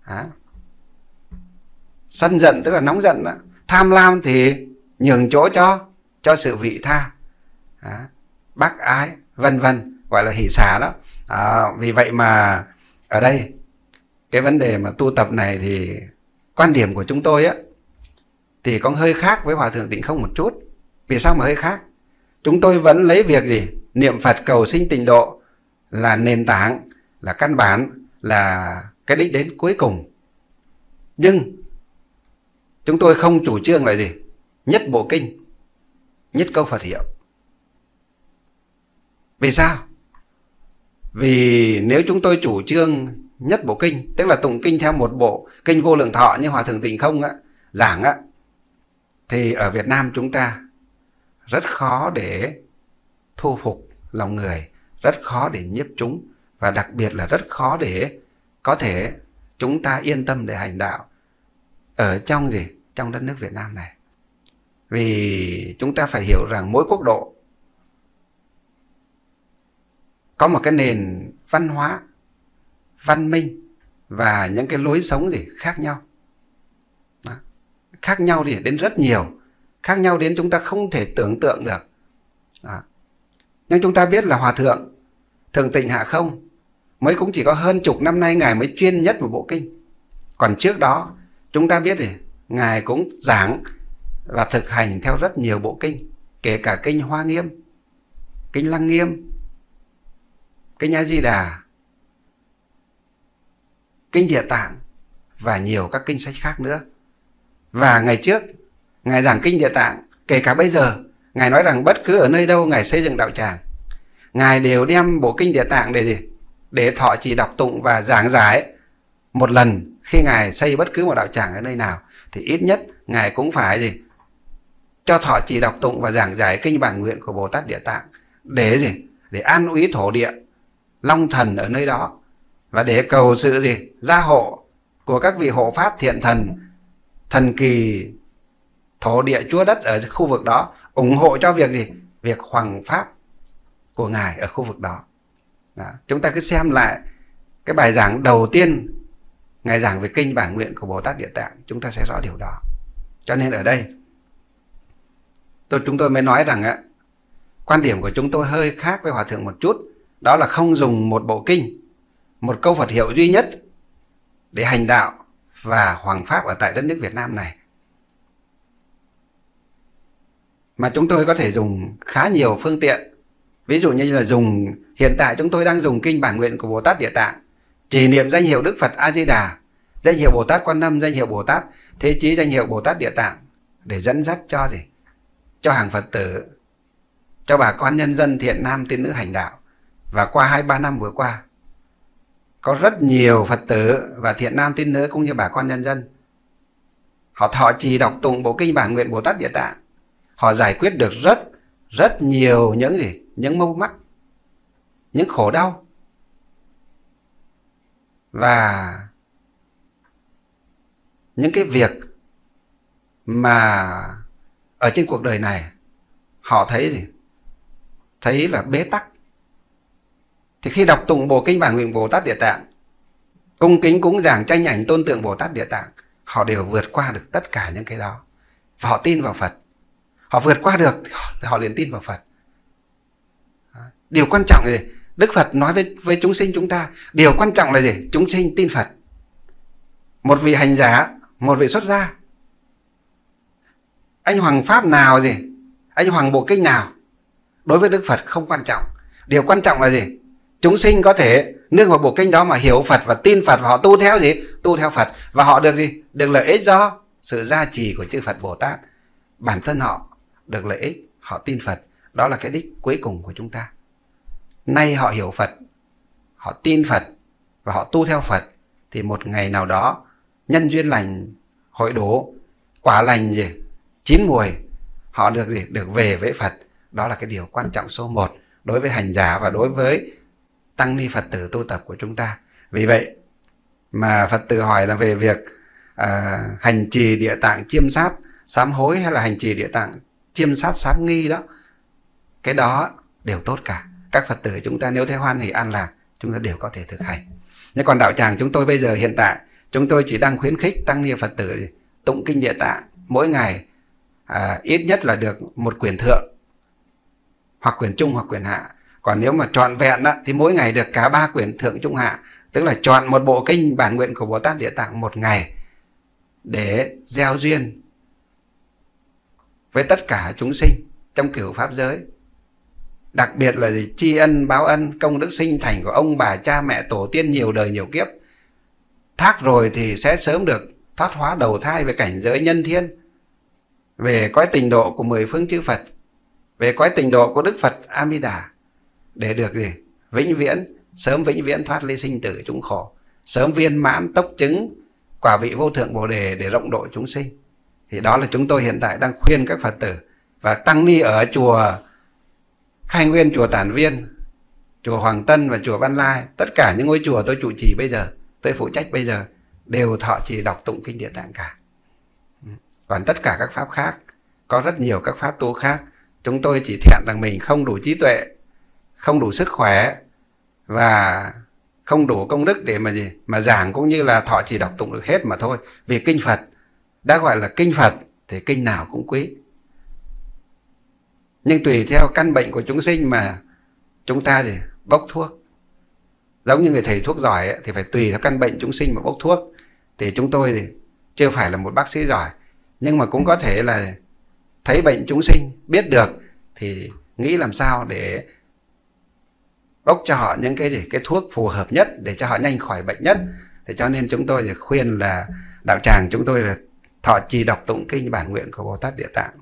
Sân giận tức là nóng giận đó. Tham lam thì nhường chỗ cho sự vị tha, bác ái, vân vân, gọi là hỷ xả đó. Vì vậy mà ở đây cái vấn đề mà tu tập này thì quan điểm của chúng tôi á thì có hơi khác với Hòa Thượng Tịnh Không một chút. Vì sao mà hơi khác? Chúng tôi vẫn lấy việc gì? Niệm Phật cầu sinh tịnh độ là nền tảng, là căn bản, là cái đích đến cuối cùng. Nhưng chúng tôi không chủ trương là gì? Nhất bộ kinh, nhất câu Phật hiệu. Vì sao? Vì nếu chúng tôi chủ trương nhất bộ kinh, tức là tụng kinh theo một bộ kinh Vô Lượng Thọ như Hòa Thượng Tịnh Không giảng thì ở Việt Nam chúng ta rất khó để thu phục lòng người, rất khó để nhiếp chúng, và đặc biệt là rất khó để có thể chúng ta yên tâm để hành đạo ở trong gì? Trong đất nước Việt Nam này. Vì chúng ta phải hiểu rằng mỗi quốc độ có một cái nền văn hóa, văn minh và những cái lối sống gì khác nhau. Đó. Khác nhau thì đến rất nhiều, khác nhau đến chúng ta không thể tưởng tượng được. Đó. Nhưng chúng ta biết là Hòa Thượng Thường Tịnh Hạ Không mới cũng chỉ có hơn chục năm nay Ngài mới chuyên nhất một bộ kinh. Còn trước đó chúng ta biết thì Ngài cũng giảng và thực hành theo rất nhiều bộ kinh, kể cả kinh Hoa Nghiêm, kinh Lăng Nghiêm, kinh A Di Đà, kinh Địa Tạng và nhiều các kinh sách khác nữa. Và ngày trước Ngài giảng kinh Địa Tạng, kể cả bây giờ Ngài nói rằng bất cứ ở nơi đâu Ngài xây dựng đạo tràng, Ngài đều đem bộ kinh Địa Tạng để gì? Để thọ trì đọc tụng và giảng giải một lần. Khi Ngài xây bất cứ một đạo tràng ở nơi nào thì ít nhất Ngài cũng phải gì? Cho thọ trì đọc tụng và giảng giải kinh bản nguyện của Bồ Tát Địa Tạng để gì? Để an úy thổ địa long thần ở nơi đó, và để cầu sự gì? Gia hộ của các vị hộ pháp thiện thần, thần kỳ thổ địa chúa đất ở khu vực đó ủng hộ cho việc gì? Việc hoằng pháp của Ngài ở khu vực đó. Đó. Chúng ta cứ xem lại cái bài giảng đầu tiên Ngài giảng về kinh bản nguyện của Bồ Tát Địa Tạng, chúng ta sẽ rõ điều đó. Cho nên ở đây chúng tôi mới nói rằng quan điểm của chúng tôi hơi khác với Hòa Thượng một chút. Đó là không dùng một bộ kinh, một câu Phật hiệu duy nhất để hành đạo và hoằng pháp ở tại đất nước Việt Nam này. Mà chúng tôi có thể dùng khá nhiều phương tiện. Ví dụ như là hiện tại chúng tôi đang dùng kinh bản nguyện của Bồ Tát Địa Tạng, chỉ niệm danh hiệu Đức Phật A Di Đà, danh hiệu Bồ Tát Quan Âm, danh hiệu Bồ Tát Thế Chí, danh hiệu Bồ Tát Địa Tạng để dẫn dắt cho gì? Cho hàng Phật tử, cho bà con nhân dân thiện nam tín nữ hành đạo. Và qua 2-3 năm vừa qua, có rất nhiều Phật tử và thiện nam tín nữ cũng như bà con nhân dân, họ thọ trì đọc tụng bộ kinh bản nguyện Bồ Tát Địa Tạng, họ giải quyết được rất nhiều những gì? Những mâu mắc, những khổ đau. Và những cái việc mà ở trên cuộc đời này họ thấy gì? Thấy là bế tắc. Thì khi đọc tụng bộ kinh Bản Nguyện Bồ Tát Địa Tạng, cung kính cúng dường tranh ảnh tôn tượng Bồ Tát Địa Tạng, họ đều vượt qua được tất cả những cái đó. Và họ tin vào Phật. Họ vượt qua được thì họ liền tin vào Phật. Điều quan trọng là gì? Đức Phật nói với chúng sinh chúng ta, điều quan trọng là gì? Chúng sinh tin Phật. Một vị hành giả, một vị xuất gia, anh hoằng pháp nào gì, anh hoằng bộ kinh nào, đối với Đức Phật không quan trọng. Điều quan trọng là gì? Chúng sinh có thể nương vào bộ kinh đó mà hiểu Phật và tin Phật, và họ tu theo gì? Tu theo Phật. Và họ được gì? Được lợi ích do sự gia trì của chư Phật Bồ Tát. Bản thân họ được lợi ích, họ tin Phật. Đó là cái đích cuối cùng của chúng ta. Nay họ hiểu Phật, họ tin Phật và họ tu theo Phật, thì một ngày nào đó nhân duyên lành hội đổ, quả lành gì? Chín mùi, họ được gì? Được về với Phật. Đó là cái điều quan trọng số 1 đối với hành giả và đối với tăng ni Phật tử tu tập của chúng ta. Vì vậy mà Phật tử hỏi là về việc hành trì Địa Tạng chiêm sát sám hối hay là hành trì Địa Tạng chiêm sát sám nghi đó, cái đó đều tốt cả. Các Phật tử chúng ta nếu thấy hoan hỷ an lạc, chúng ta đều có thể thực hành. Nhưng còn đạo tràng chúng tôi bây giờ hiện tại, chúng tôi chỉ đang khuyến khích tăng ni Phật tử tụng kinh Địa Tạng mỗi ngày ít nhất là được một quyển thượng, hoặc quyển trung hoặc quyển hạ. Còn nếu mà trọn vẹn đó, thì mỗi ngày được cả 3 quyển thượng trung hạ. Tức là chọn một bộ kinh Bản Nguyện của Bồ Tát Địa Tạng một ngày để gieo duyên với tất cả chúng sinh trong cửu pháp giới. Đặc biệt là gì? Tri ân báo ân công đức sinh thành của ông bà cha mẹ tổ tiên nhiều đời nhiều kiếp. Thác rồi thì sẽ sớm được thoát hóa đầu thai về cảnh giới nhân thiên, về cõi tịnh độ của 10 phương chư Phật, về cõi tịnh độ của Đức Phật A Di Đà, để được gì? Vĩnh viễn, sớm vĩnh viễn thoát ly sinh tử chúng khổ, sớm viên mãn tốc chứng quả vị vô thượng Bồ Đề để rộng độ chúng sinh. Thì đó là chúng tôi hiện tại đang khuyên các Phật tử và tăng ni ở chùa Khai Nguyên, chùa Tản Viên, chùa Hoàng Tân và chùa Văn Lai. Tất cả những ngôi chùa tôi trụ trì bây giờ, tôi phụ trách bây giờ, đều thọ trì đọc tụng kinh Địa Tạng cả. Còn tất cả các pháp khác, có rất nhiều các pháp tu khác, chúng tôi chỉ thẹn rằng mình không đủ trí tuệ, không đủ sức khỏe và không đủ công đức để mà gì? Mà giảng cũng như là thọ trì đọc tụng được hết mà thôi. Vì kinh Phật đã gọi là kinh Phật thì kinh nào cũng quý. Nhưng tùy theo căn bệnh của chúng sinh mà chúng ta thì bốc thuốc. Giống như người thầy thuốc giỏi ấy, thì phải tùy theo căn bệnh chúng sinh mà bốc thuốc. Thì chúng tôi thì chưa phải là một bác sĩ giỏi, nhưng mà cũng có thể là thấy bệnh chúng sinh, biết được thì nghĩ làm sao để bốc cho họ những cái gì, cái thuốc phù hợp nhất để cho họ nhanh khỏi bệnh nhất. Thế cho nên chúng tôi thì khuyên là đạo tràng chúng tôi là thọ trì đọc tụng kinh Bản Nguyện của Bồ Tát Địa Tạng.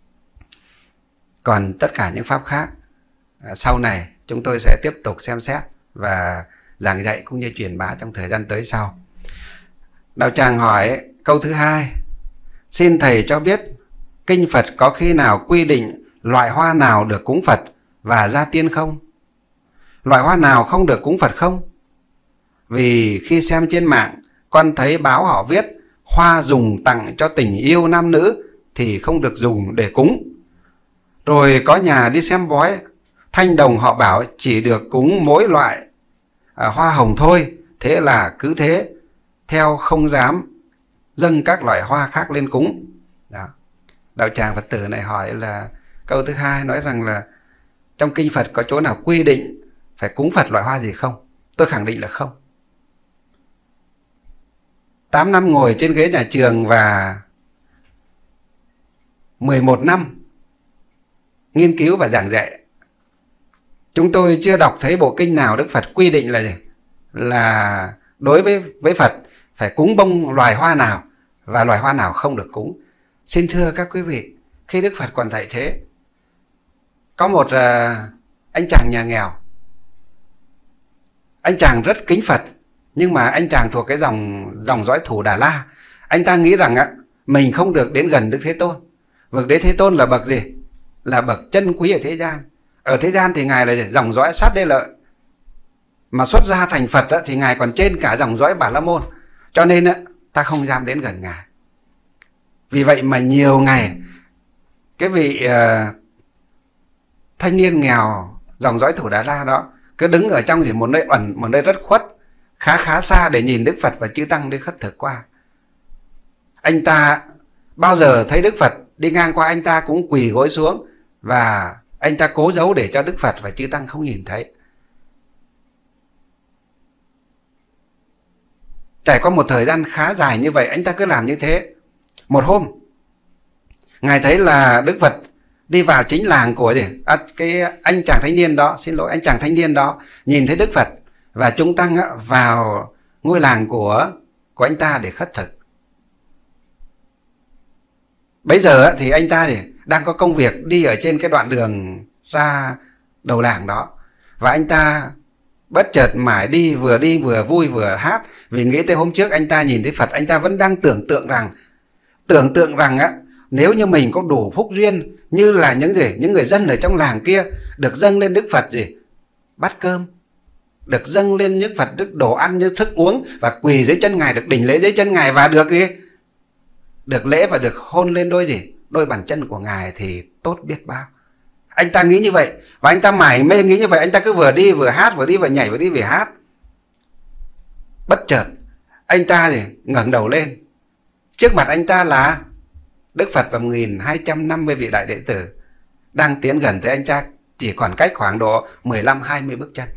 Còn tất cả những pháp khác sau này chúng tôi sẽ tiếp tục xem xét và giảng dạy cũng như truyền bá trong thời gian tới sau. Đạo tràng hỏi câu thứ 2: xin thầy cho biết kinh Phật có khi nào quy định loại hoa nào được cúng Phật và gia tiên không? Loại hoa nào không được cúng Phật không? Vì khi xem trên mạng, con thấy báo họ viết hoa dùng tặng cho tình yêu nam nữ thì không được dùng để cúng. Rồi có nhà đi xem bói, thanh đồng họ bảo chỉ được cúng mỗi loại hoa hồng thôi. Thế là cứ thế, theo không dám dâng các loại hoa khác lên cúng. Đó. Đạo tràng Phật tử này hỏi là câu thứ 2 nói rằng là trong kinh Phật có chỗ nào quy định phải cúng Phật loại hoa gì không? Tôi khẳng định là không. 8 năm ngồi trên ghế nhà trường và 11 năm nghiên cứu và giảng dạy, chúng tôi chưa đọc thấy bộ kinh nào Đức Phật quy định là gì? Là đối với Phật phải cúng bông loài hoa nào và loài hoa nào không được cúng. Xin thưa các quý vị, khi Đức Phật còn tại thế, có một anh chàng nhà nghèo. Anh chàng rất kính Phật, nhưng mà anh chàng thuộc cái dòng dõi Thủ Đà La. Anh ta nghĩ rằng mình không được đến gần Đức Thế Tôn. Bậc Đế Thế Tôn là bậc gì? Là bậc chân quý ở thế gian. Ở thế gian thì Ngài là gì? Dòng dõi Sát Đế Lợi. Mà xuất gia thành Phật thì Ngài còn trên cả dòng dõi Bà La Môn. Cho nên ta không dám đến gần Ngài. Vì vậy mà nhiều ngày cái vị thanh niên nghèo dòng dõi Thủ Đà La đó cứ đứng ở trong một nơi ẩn, một nơi rất khuất, khá xa để nhìn Đức Phật và chư Tăng đi khất thực qua. Anh ta bao giờ thấy Đức Phật đi ngang qua, anh ta cũng quỳ gối xuống và anh ta cố giấu để cho Đức Phật và chư Tăng không nhìn thấy. Trải qua một thời gian khá dài như vậy, anh ta cứ làm như thế. Một hôm, Ngài thấy là Đức Phật đi vào chính làng của cái anh chàng thanh niên đó, anh chàng thanh niên đó nhìn thấy Đức Phật và chúng Tăng vào ngôi làng của anh ta để khất thực. Bây giờ thì anh ta đang có công việc đi ở trên cái đoạn đường ra đầu làng đó, và anh ta bất chợt mải đi vừa vui vừa hát, vì nghĩ tới hôm trước anh ta nhìn thấy Phật, anh ta vẫn đang tưởng tượng rằng nếu như mình có đủ phúc duyên như là những người dân ở trong làng kia, được dâng lên Đức Phật bát cơm, được dâng lên những Phật đồ ăn như thức uống, và quỳ dưới chân Ngài, được đảnh lễ dưới chân Ngài, và được lễ và được hôn lên đôi bàn chân của Ngài thì tốt biết bao. Anh ta nghĩ như vậy, và anh ta mải mê nghĩ như vậy. Anh ta cứ vừa đi vừa hát, vừa đi vừa nhảy, vừa đi vừa hát. Bất chợt anh ta ngẩng đầu lên, trước mặt anh ta là Đức Phật và 1250 vị đại đệ tử đang tiến gần tới anh ta, chỉ còn cách khoảng độ 15-20 bước chân.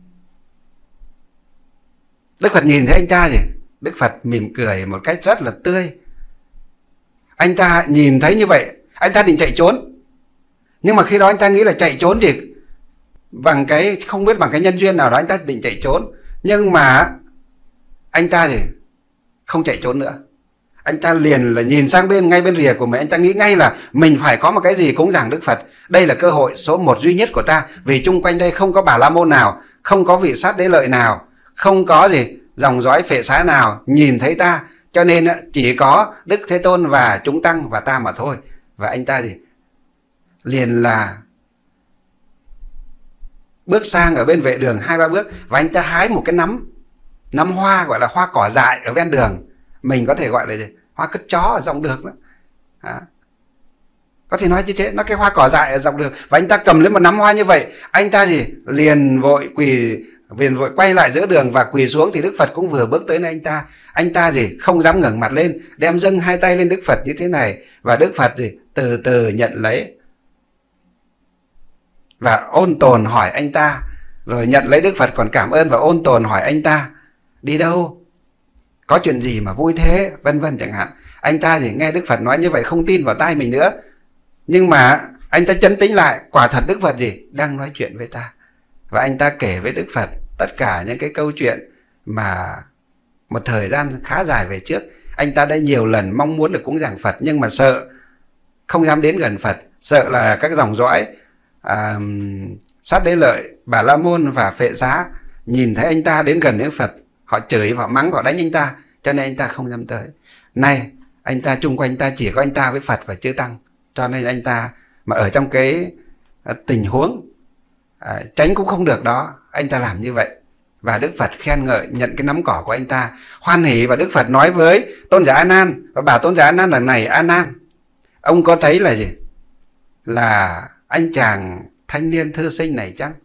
Đức Phật nhìn thấy anh ta Đức Phật mỉm cười một cách rất là tươi. Anh ta nhìn thấy như vậy, anh ta định chạy trốn. Nhưng mà khi đó anh ta nghĩ là chạy trốn bằng không biết bằng cái nhân duyên nào đó, anh ta định chạy trốn. Nhưng mà anh ta không chạy trốn nữa. Anh ta liền là nhìn sang ngay bên rìa của mình. Anh ta nghĩ ngay là mình phải có một cái gì cúng dường Đức Phật. Đây là cơ hội số 1 duy nhất của ta. Vì chung quanh đây không có Bà La Môn nào, không có vị sát đế lợi nào, không có dòng dõi phệ xá nào nhìn thấy ta. Cho nên chỉ có Đức Thế Tôn và chúng Tăng và ta mà thôi. Và anh ta liền là bước sang ở bên vệ đường 2-3 bước, và anh ta hái một cái nắm hoa, gọi là hoa cỏ dại ở ven đường. Mình có thể gọi là hoa cất chó ở dòng đường đó. Có thể nói như thế, nó cái hoa cỏ dại ở dòng đường. Và anh ta cầm lên một nắm hoa như vậy, anh ta liền vội quay lại giữa đường và quỳ xuống. Thì Đức Phật cũng vừa bước tới nơi anh ta không dám ngẩng mặt lên, đem dâng hai tay lên Đức Phật như thế này, và Đức Phật từ từ nhận lấy và ôn tồn hỏi anh ta, rồi nhận lấy Đức Phật còn cảm ơn và ôn tồn hỏi anh ta đi đâu, có chuyện gì mà vui thế, vân vân chẳng hạn. Anh ta nghe Đức Phật nói như vậy không tin vào tai mình nữa, nhưng mà anh ta chấn tĩnh lại, quả thật Đức Phật đang nói chuyện với ta. Và anh ta kể với Đức Phật tất cả những cái câu chuyện mà một thời gian khá dài về trước anh ta đã nhiều lần mong muốn được cúng dường Phật, nhưng mà sợ, không dám đến gần Phật, sợ là các dòng dõi sát đế lợi, Bà La Môn và phệ xá nhìn thấy anh ta đến gần đến Phật, họ chửi, họ mắng, họ đánh anh ta, cho nên anh ta không dám tới. Nay anh ta chung quanh anh ta chỉ có anh ta với Phật và chư Tăng, cho nên anh ta mà ở trong cái tình huống tránh cũng không được đó, anh ta làm như vậy. Và Đức Phật khen ngợi, nhận cái nắm cỏ của anh ta, hoan hỉ. Và Đức Phật nói với Tôn giả A Nan và bảo Tôn giả A Nan là: này A Nan, ông có thấy là là anh chàng thanh niên thư sinh này chăng?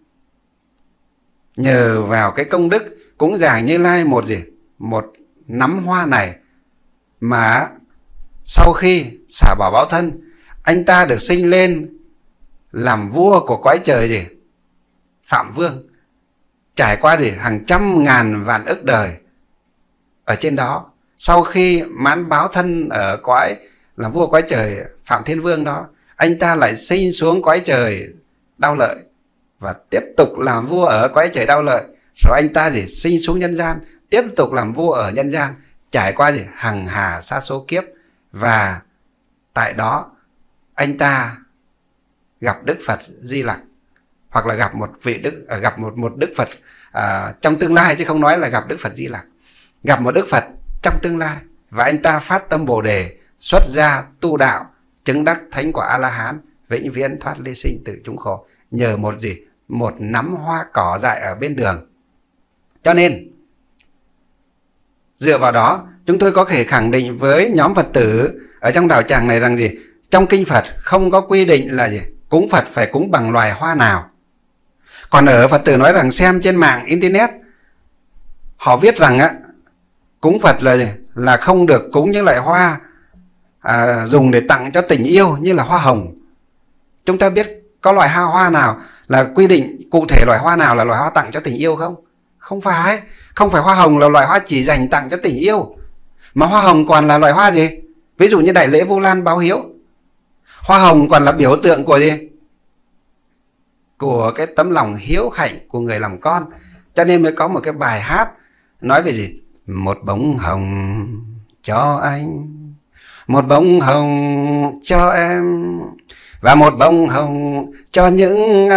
Nhờ vào cái công đức cúng dường Như Lai một nắm hoa này mà sau khi xả bỏ báo thân, anh ta được sinh lên làm vua của cõi trời Phạm Vương, trải qua hàng trăm ngàn vạn ức đời ở trên đó. Sau khi mãn báo thân ở cõi làm vua cõi trời Phạm Thiên Vương đó, anh ta lại sinh xuống cõi trời Đao Lợi và tiếp tục làm vua ở cõi trời Đao Lợi. Rồi anh ta sinh xuống nhân gian, tiếp tục làm vua ở nhân gian, trải qua hằng hà sa số kiếp. Và tại đó anh ta gặp Đức Phật Di Lặc, hoặc là gặp một vị đức, gặp một Đức Phật trong tương lai, chứ không nói là gặp Đức Phật Di Lặc. Gặp một Đức Phật trong tương lai, và anh ta phát tâm Bồ Đề, xuất gia tu đạo, chứng đắc thánh quả A La Hán, vĩnh viễn thoát ly sinh tử chúng khổ, nhờ một nắm hoa cỏ dại ở bên đường. Cho nên dựa vào đó chúng tôi có thể khẳng định với nhóm Phật tử ở trong đạo tràng này rằng gì? Trong kinh Phật không có quy định là gì? Cúng Phật phải cúng bằng loài hoa nào. Còn ở Phật tử nói rằng xem trên mạng internet, họ viết rằng á, cúng Phật là gì? Là không được cúng những loại hoa dùng để tặng cho tình yêu như là hoa hồng. Chúng ta biết có loại hoa nào là quy định cụ thể loại hoa nào là loại hoa tặng cho tình yêu không? Không phải. Không phải hoa hồng là loại hoa chỉ dành tặng cho tình yêu. Mà hoa hồng còn là loại hoa gì? Ví dụ như đại lễ Vu Lan báo hiếu, hoa hồng còn là biểu tượng của gì? Của cái tấm lòng hiếu hạnh của người làm con. Cho nên mới có một cái bài hát nói về gì? Một bông hồng cho anh, một bông hồng cho em, và một bông hồng cho những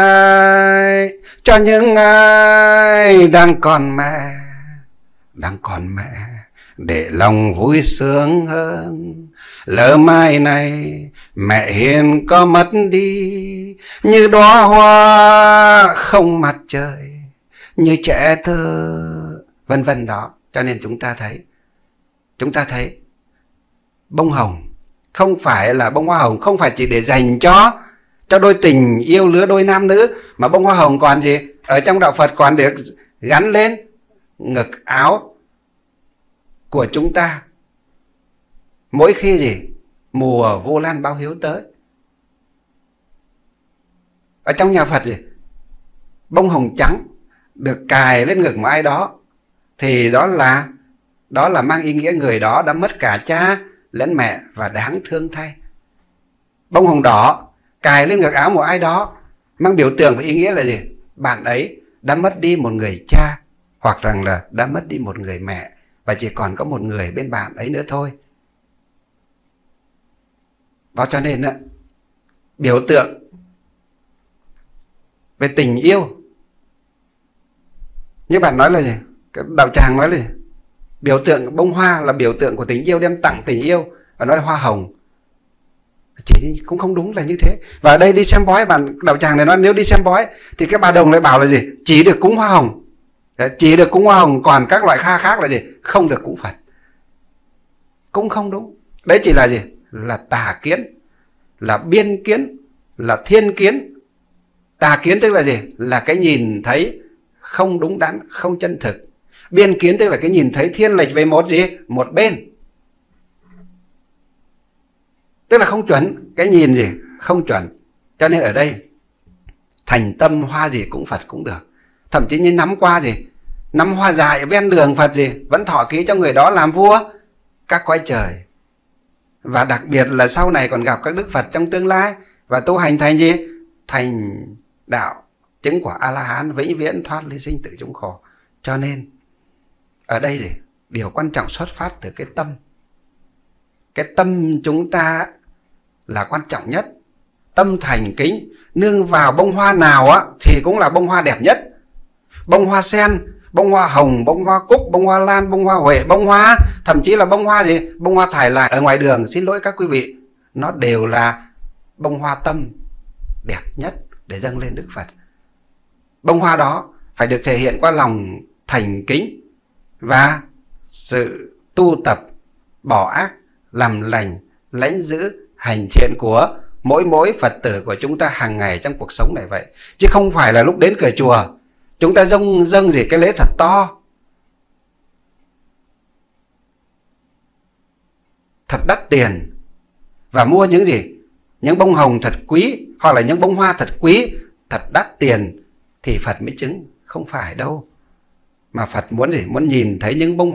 ai đang còn mẹ, để lòng vui sướng hơn. Lỡ mai này mẹ hiền có mất đi, như đóa hoa không mặt trời, như trẻ thơ, vân vân đó. Cho nên chúng ta thấy bông hồng không phải là bông hoa hồng, không phải chỉ để dành cho đôi tình yêu lứa đôi nam nữ, mà bông hoa hồng còn gì? Ở trong đạo Phật còn được gắn lên ngực áo của chúng ta mỗi khi gì? Mùa Vu Lan báo hiếu tới. Ở trong nhà Phật gì? Bông hồng trắng được cài lên ngực một ai đó thì đó là mang ý nghĩa người đó đã mất cả cha lẫn mẹ và đáng thương thay. Bông hồng đỏ cài lên ngực áo một ai đó mang biểu tượng và ý nghĩa là gì? Bạn ấy đã mất đi một người cha, hoặc rằng là đã mất đi một người mẹ, và chỉ còn có một người bên bạn ấy nữa thôi. Đó, cho nên biểu tượng về tình yêu, như bạn nói là gì? Cái đạo tràng nói là gì? Biểu tượng bông hoa là biểu tượng của tình yêu, đem tặng tình yêu, và nói là hoa hồng. Chỉ cũng không đúng là như thế. Và ở đây đi xem bói, bạn đạo tràng này nói nếu đi xem bói thì cái bà đồng lại bảo là gì? Chỉ được cúng hoa hồng. Chỉ được cúng hoa hồng, còn các loại kha khác là gì? Không được cúng Phật. Cũng không đúng. Đấy chỉ là gì? Là tà kiến, là biên kiến, là thiên kiến. Tà kiến tức là gì? Là cái nhìn thấy không đúng đắn, không chân thực. Biên kiến tức là cái nhìn thấy thiên lệch về một gì? Một bên. Tức là không chuẩn. Cái nhìn gì? Không chuẩn. Cho nên ở đây thành tâm hoa gì cũng Phật cũng được. Thậm chí như nắm qua gì? Nắm hoa dại ven đường Phật gì? Vẫn thọ ký cho người đó làm vua các cõi trời. Và đặc biệt là sau này còn gặp các đức Phật trong tương lai, và tu hành thành gì? Thành đạo chứng quả A-la-hán, vĩnh viễn thoát ly sinh tử chúng khổ. Cho nên ở đây gì? Điều quan trọng xuất phát từ cái tâm. Cái tâm chúng ta là quan trọng nhất. Tâm thành kính, nương vào bông hoa nào thì cũng là bông hoa đẹp nhất. Bông hoa sen, bông hoa hồng, bông hoa cúc, bông hoa lan, bông hoa huệ, bông hoa, thậm chí là bông hoa gì? Bông hoa thải lại ở ngoài đường, xin lỗi các quý vị, nó đều là bông hoa tâm đẹp nhất để dâng lên Đức Phật. Bông hoa đó phải được thể hiện qua lòng thành kính và sự tu tập bỏ ác, làm lành, lãnh giữ, hành thiện của mỗi Phật tử của chúng ta hàng ngày trong cuộc sống này vậy. Chứ không phải là lúc đến cửa chùa chúng ta dâng gì cái lễ thật to, thật đắt tiền, và mua những gì? Những bông hồng thật quý, hoặc là những bông hoa thật quý, thật đắt tiền thì Phật mới chứng. Không phải đâu. Mà Phật muốn gì? Muốn nhìn thấy những bông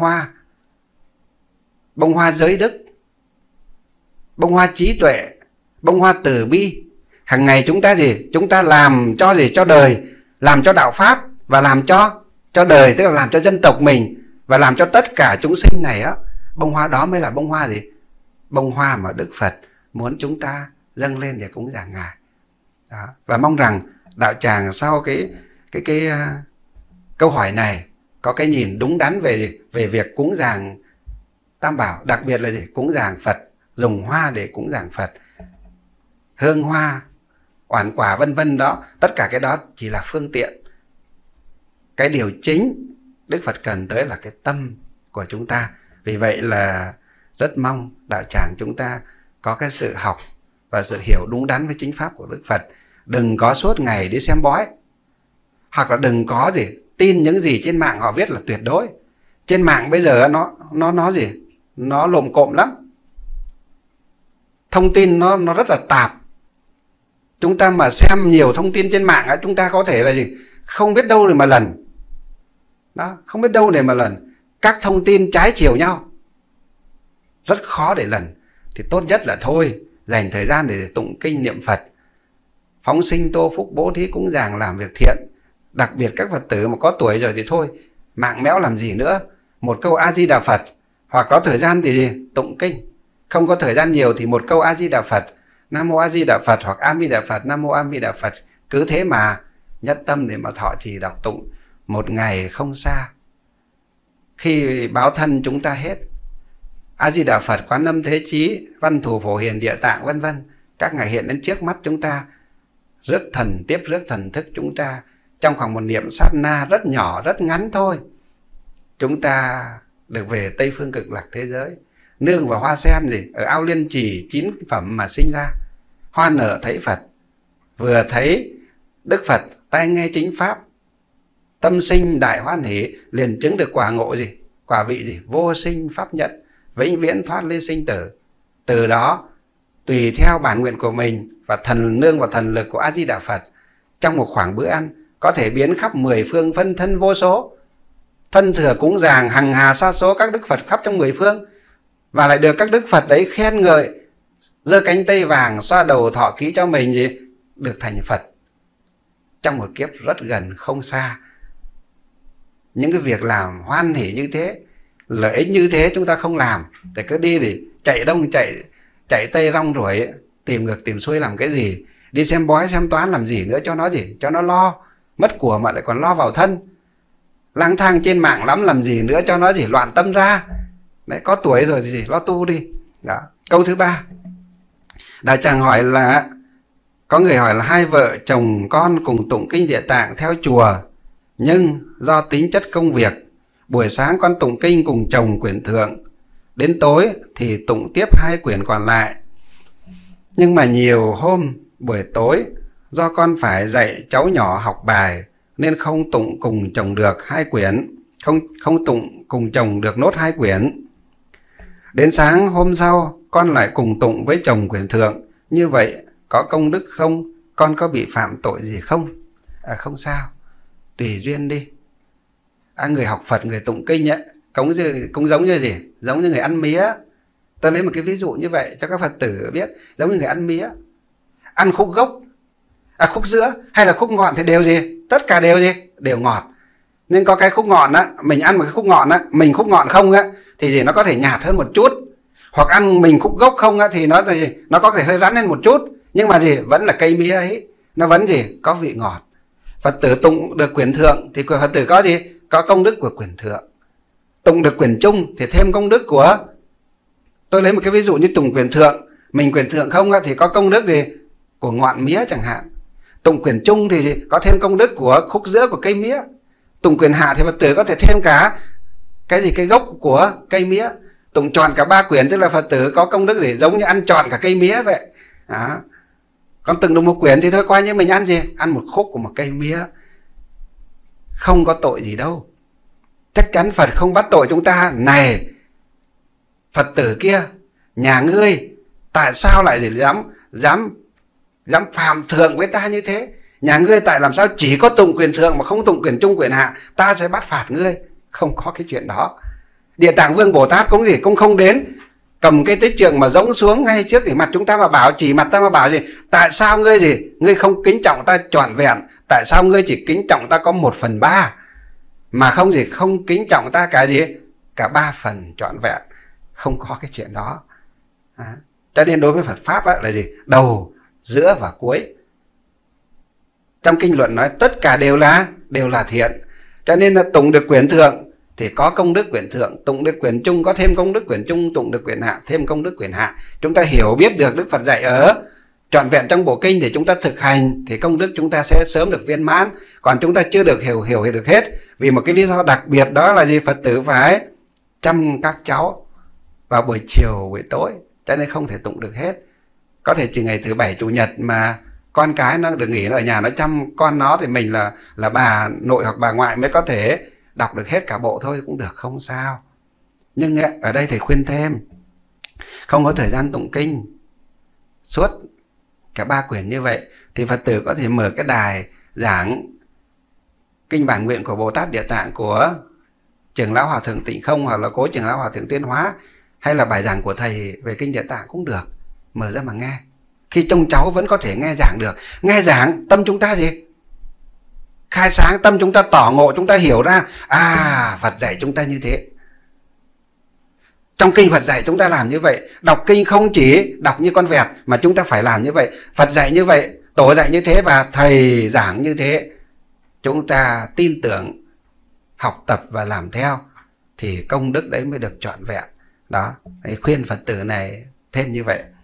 hoa giới đức, bông hoa trí tuệ, bông hoa từ bi. Hàng ngày chúng ta gì? Chúng ta làm cho gì? Cho đời, làm cho đạo Pháp, và làm cho đời, tức là làm cho dân tộc mình, và làm cho tất cả chúng sinh này bông hoa đó mới là bông hoa gì? Bông hoa mà Đức Phật muốn chúng ta dâng lên để cúng dường Ngài. Đó. Và mong rằng đạo tràng sau cái câu hỏi này có cái nhìn đúng đắn về việc cúng dường Tam Bảo, đặc biệt là gì? Cúng dường Phật, dùng hoa để cúng dường Phật, hương hoa, oản quả vân vân đó, tất cả cái đó chỉ là phương tiện. Cái điều chính Đức Phật cần tới là cái tâm của chúng ta. Vì vậy là rất mong đạo tràng chúng ta có cái sự học và sự hiểu đúng đắn với chính pháp của Đức Phật. Đừng có suốt ngày đi xem bói, hoặc là đừng có tin những gì trên mạng họ viết là tuyệt đối. Trên mạng bây giờ nó lồm cộm lắm, thông tin nó rất là tạp. Chúng ta mà xem nhiều thông tin trên mạng chúng ta có thể là không biết đâu để mà lần. Đó, không biết đâu để mà lần. Các thông tin trái chiều nhau, rất khó để lần. Thì tốt nhất là thôi, dành thời gian để tụng kinh niệm Phật, phóng sinh tô phúc, bố thí cúng dường, làm việc thiện. Đặc biệt các Phật tử mà có tuổi rồi thì thôi, mạng méo làm gì nữa. Một câu A Di Đà Phật, hoặc có thời gian thì tụng kinh. Không có thời gian nhiều thì một câu A Di Đà Phật, Nam Mô A Di Đà Phật, hoặc A Di Đà Phật, Nam Mô A Di Đà Phật. Cứ thế mà nhất tâm để mà thọ trì đọc tụng. Một ngày không xa, khi báo thân chúng ta hết, A Di Đà Phật, Quán Âm Thế Chí, Văn Thù Phổ Hiền, Địa Tạng vân vân, các ngài hiện đến trước mắt chúng ta, rước thần tiếp rước thần thức chúng ta. Trong khoảng một niệm sát na rất nhỏ, rất ngắn thôi, chúng ta được về Tây Phương Cực Lạc thế giới, nương vào hoa sen ở ao Liên Trì 9 phẩm mà sinh ra. Hoa nở thấy Phật, vừa thấy Đức Phật, tai nghe chính pháp, tâm sinh đại hoan hỷ, liền chứng được quả ngộ quả vị vô sinh pháp nhẫn, vĩnh viễn thoát ly sinh tử. Từ đó tùy theo bản nguyện của mình và nương vào thần lực của A Di Đà Phật, trong một khoảng bữa ăn có thể biến khắp 10 phương phân thân vô số, thân thừa cúng dường hằng hà sa số các Đức Phật khắp trong 10 phương, và lại được các Đức Phật đấy khen ngợi, giơ cánh tay vàng xoa đầu thọ ký cho mình được thành Phật trong một kiếp rất gần không xa. Những cái việc làm hoan hỷ như thế, lợi ích như thế chúng ta không làm, thì cứ đi thì chạy đông chạy tây rong ruổi, tìm ngược tìm xuôi làm cái gì, đi xem bói xem toán làm gì nữa, cho nó lo mất của mà lại còn lo vào thân, lang thang trên mạng lắm làm gì nữa, cho nó loạn tâm ra. Đấy, có tuổi rồi thì lo tu đi. Đó. Câu thứ 3, đạo tràng hỏi là, có người hỏi là hai vợ chồng con cùng tụng kinh Địa Tạng theo chùa, nhưng do tính chất công việc, buổi sáng con tụng kinh cùng chồng quyển thượng, đến tối thì tụng tiếp 2 quyển còn lại. Nhưng mà nhiều hôm buổi tối do con phải dạy cháu nhỏ học bài nên không tụng cùng chồng được 2 quyển, không tụng cùng chồng được nốt 2 quyển. Đến sáng hôm sau con lại cùng tụng với chồng quyển thượng, như vậy có công đức không? Con có bị phạm tội gì không? Không sao, tùy duyên đi. Người học Phật, người tụng kinh cũng giống như giống như người ăn mía. Tôi lấy một cái ví dụ như vậy cho các Phật tử biết, giống như người ăn mía, ăn khúc gốc, khúc giữa hay là khúc ngọn thì đều tất cả đều ngọt. Nên có cái khúc ngọn mình ăn một cái khúc ngọn mình khúc ngọn không thì nó có thể nhạt hơn một chút, hoặc ăn mình khúc gốc không thì nó có thể hơi rắn lên một chút, nhưng mà vẫn là cây mía ấy, nó vẫn có vị ngọt. Phật tử tụng được quyển thượng thì Phật tử có có công đức của quyển thượng. Tụng được quyển trung thì thêm công đức của, tôi lấy một cái ví dụ như tụng quyển thượng, mình quyển thượng không thì có công đức của ngọn mía chẳng hạn. Tụng quyển trung thì có thêm công đức của khúc giữa của cây mía. Tụng quyển hạ thì Phật tử có thể thêm cả cái gốc của cây mía. Tụng trọn cả 3 quyển tức là Phật tử có công đức giống như ăn trọn cả cây mía vậy. Đó. Còn từng được một quyển thì thôi coi như mình ăn ăn một khúc của một cây mía, không có tội gì đâu. Chắc chắn Phật không bắt tội chúng ta. Này Phật tử kia, nhà ngươi tại sao lại dám phạm thượng với ta như thế? Nhà ngươi tại làm sao chỉ có tụng quyển thượng mà không tụng quyển trung quyển hạ, ta sẽ bắt phạt ngươi. Không có cái chuyện đó. Địa Tạng Vương Bồ Tát cũng không đến cầm cái tích trượng mà gióng xuống ngay trước thì mặt chúng ta mà bảo, chỉ mặt ta mà bảo tại sao ngươi không kính trọng ta trọn vẹn, tại sao ngươi chỉ kính trọng ta có 1/3 mà không kính trọng ta cả 3 phần trọn vẹn. Không có cái chuyện đó. Cho nên đối với Phật pháp là đầu, giữa và cuối. Trong kinh luận nói tất cả đều là thiện. Cho nên là tụng được quyển thượng thì có công đức quyển thượng, tụng được quyển trung có thêm công đức quyển trung, tụng được quyển hạ thêm công đức quyển hạ. Chúng ta hiểu biết được Đức Phật dạy ở trọn vẹn trong bộ kinh để chúng ta thực hành thì công đức chúng ta sẽ sớm được viên mãn. Còn chúng ta chưa được hiểu được hết vì một cái lý do đặc biệt, đó là Phật tử phải chăm các cháu vào buổi chiều buổi tối, cho nên không thể tụng được hết. Có thể chỉ ngày thứ bảy chủ nhật mà con cái nó được nghỉ, nó ở nhà nó chăm con nó, thì mình là bà nội hoặc bà ngoại mới có thể đọc được hết cả bộ thôi, cũng được, không sao. Nhưng ở đây thầy khuyên thêm, không có thời gian tụng kinh suốt cả 3 quyển như vậy, thì Phật tử có thể mở cái đài giảng kinh bản nguyện của Bồ Tát Địa Tạng của Trưởng lão Hòa thượng Tịnh Không, hoặc là cố Trưởng lão Hòa thượng Tuyên Hóa, hay là bài giảng của thầy về kinh Địa Tạng cũng được, mở ra mà nghe. Khi trông cháu vẫn có thể nghe giảng được. Nghe giảng tâm chúng ta gì? Khai sáng, tâm chúng ta tỏ ngộ, chúng ta hiểu ra Phật dạy chúng ta như thế. Trong kinh Phật dạy chúng ta làm như vậy. Đọc kinh không chỉ đọc như con vẹt, mà chúng ta phải làm như vậy. Phật dạy như vậy, tổ dạy như thế, và thầy giảng như thế. Chúng ta tin tưởng, học tập và làm theo, thì công đức đấy mới được trọn vẹn. Đó, khuyên Phật tử này thêm như vậy.